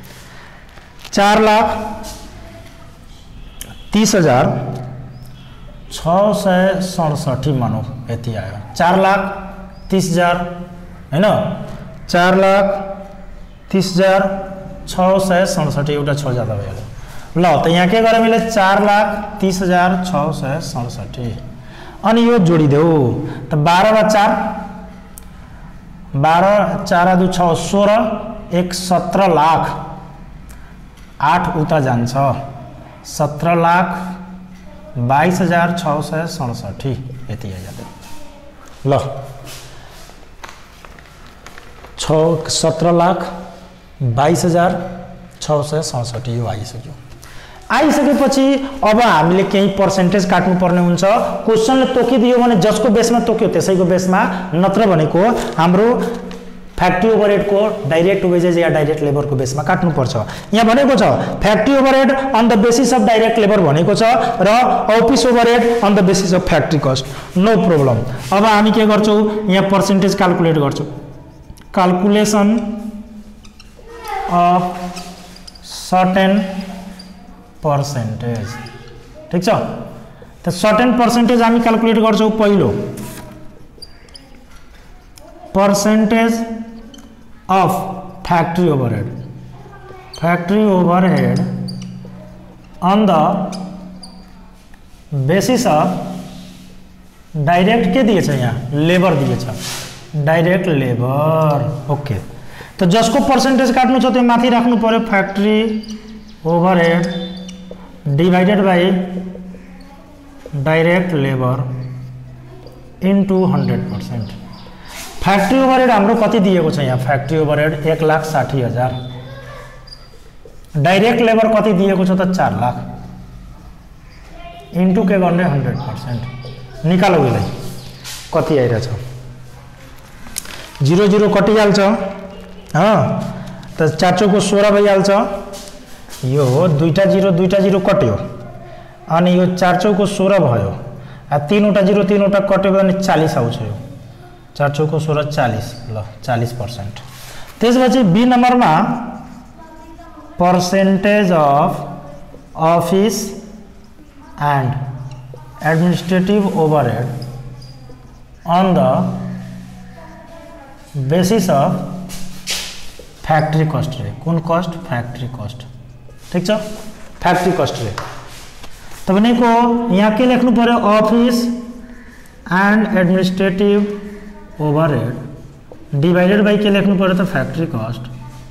4,30,667 मानौ यति आयो 4,30,000 हैन 4,30,667 एउटा 6 ज्यादा भयो। ल त यहाँ के गरे मैले 4,30,667 अनि यो जोडिदेऊ त 12 मा 4 12 4 2 6 16 1 17 लाख 8 उता जान्छ 17,22,667 यति आइहाल्यो। ल 17,22,667 यो आइसक्यो। आइसकेपछि अब हामीले केही पर्सेन्टेज काट्नु पर्ने हुन्छ। क्वेशनले तोकिदियो भने जसको बेसमा तोक्यो त्यसैको बेसमा नत्र भनेको हाम्रो फ्याक्ट्री ओभरहेड को डाइरेक्ट वेजेज या डाइरेक्ट लेबर को बेसमा काट्नु पर्छ। यहाँ भनेको छ factory overhead on the basis of direct labour भनेको छ र office overhead on the basis of factory cost no problem. अब हामी के गर्छौं यहाँ पर्सेन्टेज क्याल्कुलेट गर्छौं क्याल्कुलेसन अफ सर्टेन पर्सेन्टेज ठीक छ। त सर्टेन पर्सेन्टेज हामी क्याल्कुलेट गर्छौं पहिलो percentage of factory overhead on the basis of direct के दिए यहाँ लेबर दिए डायरेक्ट लेबर। ओके तो जसको पर्सेंटेज काट्नु छ त्यो माथि राख्नु पर्यो factory overhead divided by direct labour into 100%। Factory overhead हाम्रो कति दिएको छ यहाँ फ्याक्ट्री ओभरहेड 1,60,000 डाइरेक्ट लेबर कति दिएको छ त 4 लाख इन्टू के गर्ने 100% निकालौ यसलाई कति आइरहेछ 0 0 कटिहाल्छ त 4 चौको 16 भइहाल्छ यो हो दुईटा 0 कट्यो अनि यो 4 चौको 16 भयो 3 वटा 0 3 वटा कट्यो भने 40 आउँछ यो 4 चौको 16 40 ल 40%। त्यसपछि बी नम्बरमा percentage of office and administrative overhead on the basis of factory cost रे कौन कस्ट फैक्ट्री कस्ट ठीक छ फैक्ट्री कस्ट रे तबने को यहाँ के लेख्नु पर्यो office and administrative overhead divided by के लेख्नु पर्यो त फैक्ट्री कस्ट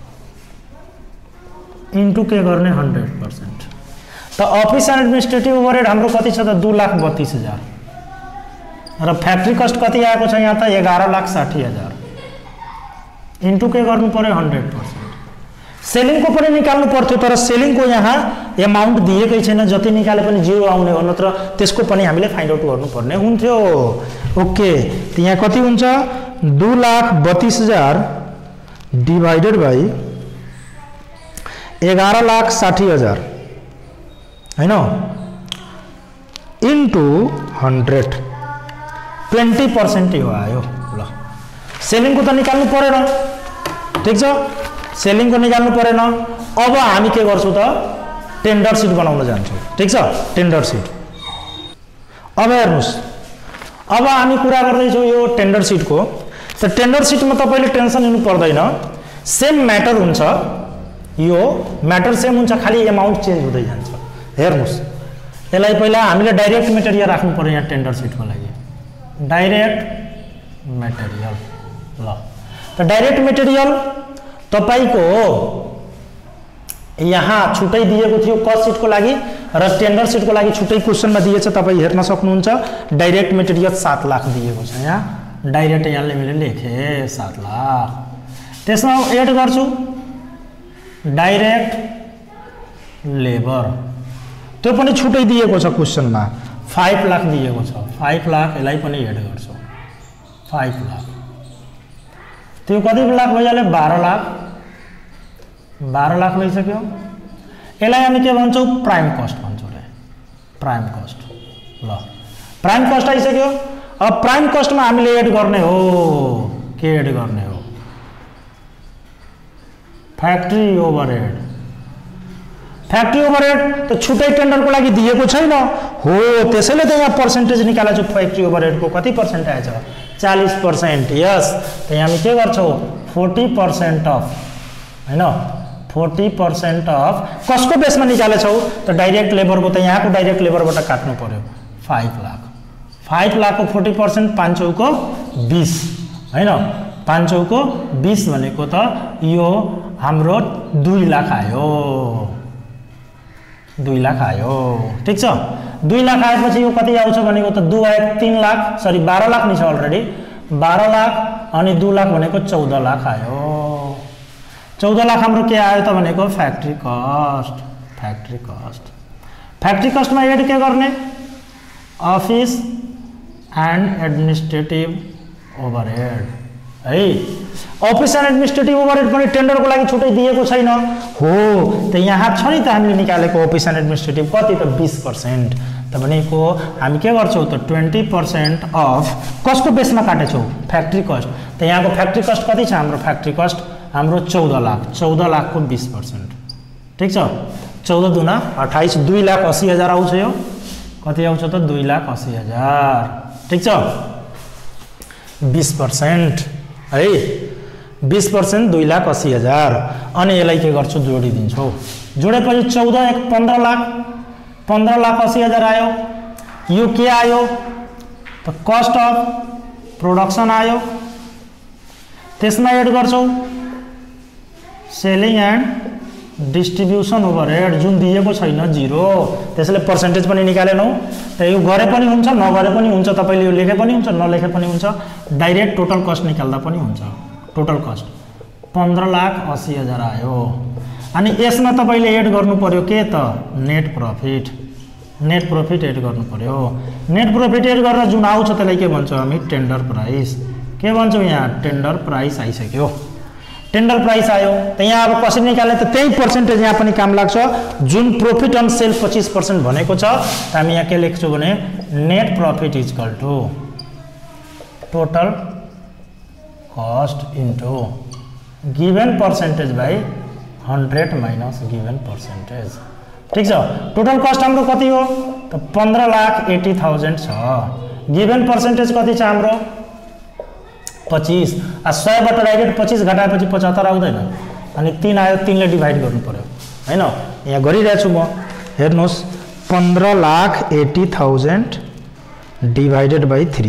इन्टु के गर्ने 100% त ऑफिस एंड एडमिनिस्ट्रेटिव ओभरहेड हाम्रो कति छ त 2,32,000 र फैक्ट्री कस्ट कति आएको छ यहाँ त 11,60,000 इन्टु के गर्नु पर्यो 100%। सेलिङ को पनि निकाल्नु पर्थ्यो तर सेलिङ को यहाँ अमाउन्ट दिएकै छैन जति निकाले पनि जिरो आउने हो नत्र त्यसको पनि हामीले फाइन्ड आउट गर्नु पर्ने हुन्थ्यो। ओके त यहाँ कति हुन्छ 2,32,000 डिवाइडेड बाई 11,60,000 हैन इन्टु 100 20% यो आयो। ल सेलिङ को त निकाल्नु परेन ठीक छ सेलिङ को निकाल्नु परेन। अब हामी के गर्छौं त टेन्डर सिट बनाउन जान्छौं ठीक छ टेन्डर सिट। अब हेर्नुस् अब हामी कुरा गर्दै छौं यो टेन्डर सिट को त टेन्डर सिट मा तपाईले टेन्सन लिनु पर्दैन सेम म्याटर हुन्छ यो म्याटर सेम हुन्छ खाली अमाउन्ट चेन्ज हुँदै जान्छ। हेर्नुस् यसलाई पहिला हामीले डाइरेक्ट मटेरियल राख्नु पर्यो यहाँ टेन्डर सिट को लागि डाइरेक्ट मटेरियल। ल त डाइरेक्ट मटेरियल तपाईको यहाँ छुट्टै दिएको थियो कस्ट सिट को लागि र टेन्डर सिट को लागि छुट्टै क्वेशनमा दिएछ तपाई हेर्न सक्नुहुन्छ। डाइरेक्ट मटेरियल 7 लाख दिएको छ यहाँ डाइरेक्ट यहाँले मैले लेखे 7 लाख। त्यसमा एड गर्छु डाइरेक्ट लेबर त्यो पनि छुट्टै दिएको छ क्वेशनमा 5 लाख दिएको छ 5 लाख यसलाई पनि एड गर्छु 5 लाख त्यो कति लाख भइहाल्यो 12 लाख 12 लाख भइसक्यो। यसलाई हामी के भन्छौं प्राइम कस्ट भन्छौं रे प्राइम कस्ट। ल प्राइम कस्ट आइसक्यो। अब प्राइम कस्टमा हामीले एड गर्ने हो के एड गर्ने हो फ्याक्ट्री ओभरहेड। फ्याक्ट्री ओभरहेड त छुट्टै टेन्डर को लागि दिएको छैन हो त्यसैले त यहाँ पर्सेन्टेज निकालेको छु फ्याक्ट्री ओभरहेड को कति पर्सेन्ट आएछ 40%। यस त यहाँ हामी के गर्छौं 40% अफ हैन 40% अफ कसको बेसमा निकालेछौ त डाइरेक्ट लेबर को त यहाँको डाइरेक्ट लेबरबाट काट्नु पर्यो 5 लाख 5 लाख को 40% 5 चौको 20 हैन 5 चौको 20 भनेको त यो हाम्रो 2 लाख आयो 2 लाख आयो ठीक छ। 2 लाख आएपछि यो कति आउँछ भनेको त 3 लाख सरी 12 लाख नि छ अलरेडी 12 लाख अनि 2 लाख भनेको 14 लाख आयो। 14 लाख हाम्रो के आयो त भनेको factory cost. Factory cost factory कस्टमा एड के गर्ने अफिस एन्ड एडमिनिस्ट्रेटिभ ओभरहेड है। अफिस एन्ड एडमिनिस्ट्रेटिभ ओभरहेड पनि टेन्डर को लागि छुट्टै दिएको छैन हो त यहाँ छ नि त हामीले निकालेको अफिस एन्ड एडमिनिस्ट्रेटिभ कति त 20% त भनेको हामी के गर्छौं त 20% अफ कसको बेसमा काटेछौं फ्याक्ट्री कस्ट। त यहाँको फ्याक्ट्री कस्ट कति छ हाम्रो फ्याक्ट्री कस्ट हाम्रो 14 लाख 14 लाख को 20% ठीक छ 14 दुना 28 2,80,000 आउँछ यो कति आउँछ त 2,80,000 ठीक छ 20% है 20% 2,80,000 अनि यसलाई के गर्छु जोडिदिन्छौ जोडेपछि 14 1 15 लाख 15,80,000 आयो। यो के आयो त कस्ट अफ प्रोडक्सन आयो त्यसमा एड गर्छौ सेलिङ एन्ड डिस्ट्रिब्युसन ओभरहेड जुन दिएको छैन 0 त्यसैले पर्सेन्टेज पनि निकालेनौ त यो गरे पनि हुन्छ नगरे पनि हुन्छ तपाईले यो लेखे पनि हुन्छ नलेखे पनि हुन्छ डाइरेक्ट टोटल कस्ट निकाल्दा पनि हुन्छ। टोटल कस्ट 15,80,000 आयो अनि यसमा तपाईले एड गर्नु पर्यो के त नेट प्रॉफिट एड गर्नु पर्यो। नेट प्रॉफिट एड गरेर जुन आउँछ त्यसलाई के भन्छौं हामी टेन्डर प्राइस के भन्छौं यहाँ टेन्डर प्राइस आइसक्यो। टेन्डर प्राइस आयो त यहाँ अब कसरी निकाल्ने त त्यही पर्सेन्टेज यहाँ पनि काम लाग्छ जुन प्रॉफिट अन सेल 25% भनेको छ त हामी यहाँ के लेख्छौं भने net profit is equal to total cost into given percentage by 100 minus given percentage. ठीक छ, टोटल कस्ट हाम्रो कति हो त 15,80,000 छ। गिवन पर्सेन्टेज कति छ हाम्रो 25। 100 बाट डाइरेक्ट 25 घटाएपछि 75 आउँदैन, अनि 3 आयो, 3 ले डिभाइड गर्नु पर्यो हैन। यहाँ गरिरहेको छु म, हेर्नुहोस् 15,80,000 डिभाइडेड बाई 3,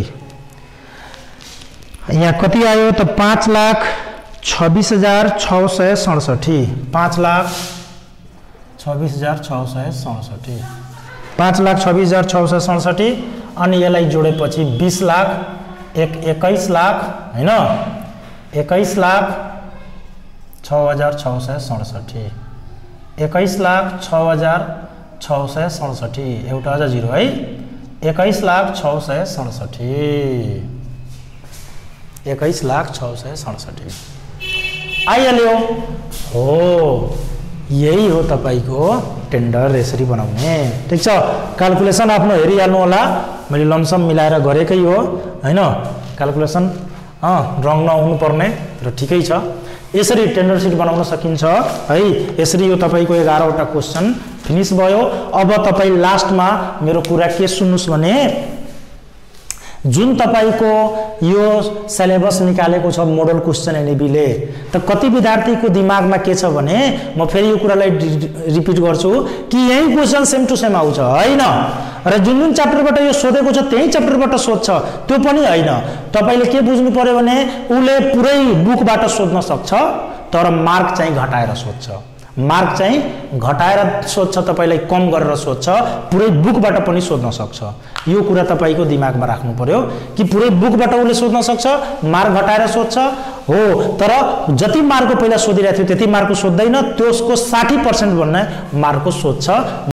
यहाँ कति आयो त 5,26,667। 5,26,667, 5,26,667 अनि यसलाई जोडेपछि 20 लाख 21 लाख हैन, 21,06,667, 21,06,667, एउटा अझ जिरो है, 21,06,667, 21,06,667 आइहाल्यो हो। यही हो तपाईको टेन्डर यसरी बनाउने। ठीक छ, क्याल्कुलेसन आफ्नो हेरिहाल्नु होला, मैले लमसम मिलाएर गरेकै हो हैन, क्याल्कुलेसन रङ नहुनु पर्ने र ठिकै छ। यसरी टेन्डर सिट बनाउन सकिन्छ है। यसरी यो तपाईको 11 वटा क्वेशन फिनिश भयो। अब तपाई लास्टमा मेरो कुरा के सुन्नुस् भने, जुन तपाईको यो सिलेबस निकालेको छ मोडल क्वेशन एनईबीले, त कति विद्यार्थीको दिमागमा के छ भने, म फेरि यो कुरालाई रिपिट गर्छु कि यही क्वेशन सेम टु सेम आउँछ हैन, र जुन जुन च्याप्टरबाट यो सोधेको छ त्यही च्याप्टरबाट सोध्छ त्यो पनि हैन। तपाईले के बुझ्नु पर्यो भने, उले पुरै बुकबाट सोध्न सक्छ तर मार्क चाहिँ घटाएर सोध्छ, मार्क चाहिँ घटाएर सोध्छ, तपाईलाई कम गरेर सोध्छ, पुरै बुकबाट पनि सोध्न सक्छ। यो कुरा तपाईको दिमागमा राख्नु पर्यो कि पुरै बुकबाट उले सोध्न सक्छ, मार्क घटाएर सोध्छ हो, तर जति मार्कको पहिला सोधिरहेको थियो त्यति मार्कको सोध्दैन, त्यसको 60% भन्ने मार्कको सोध्छ।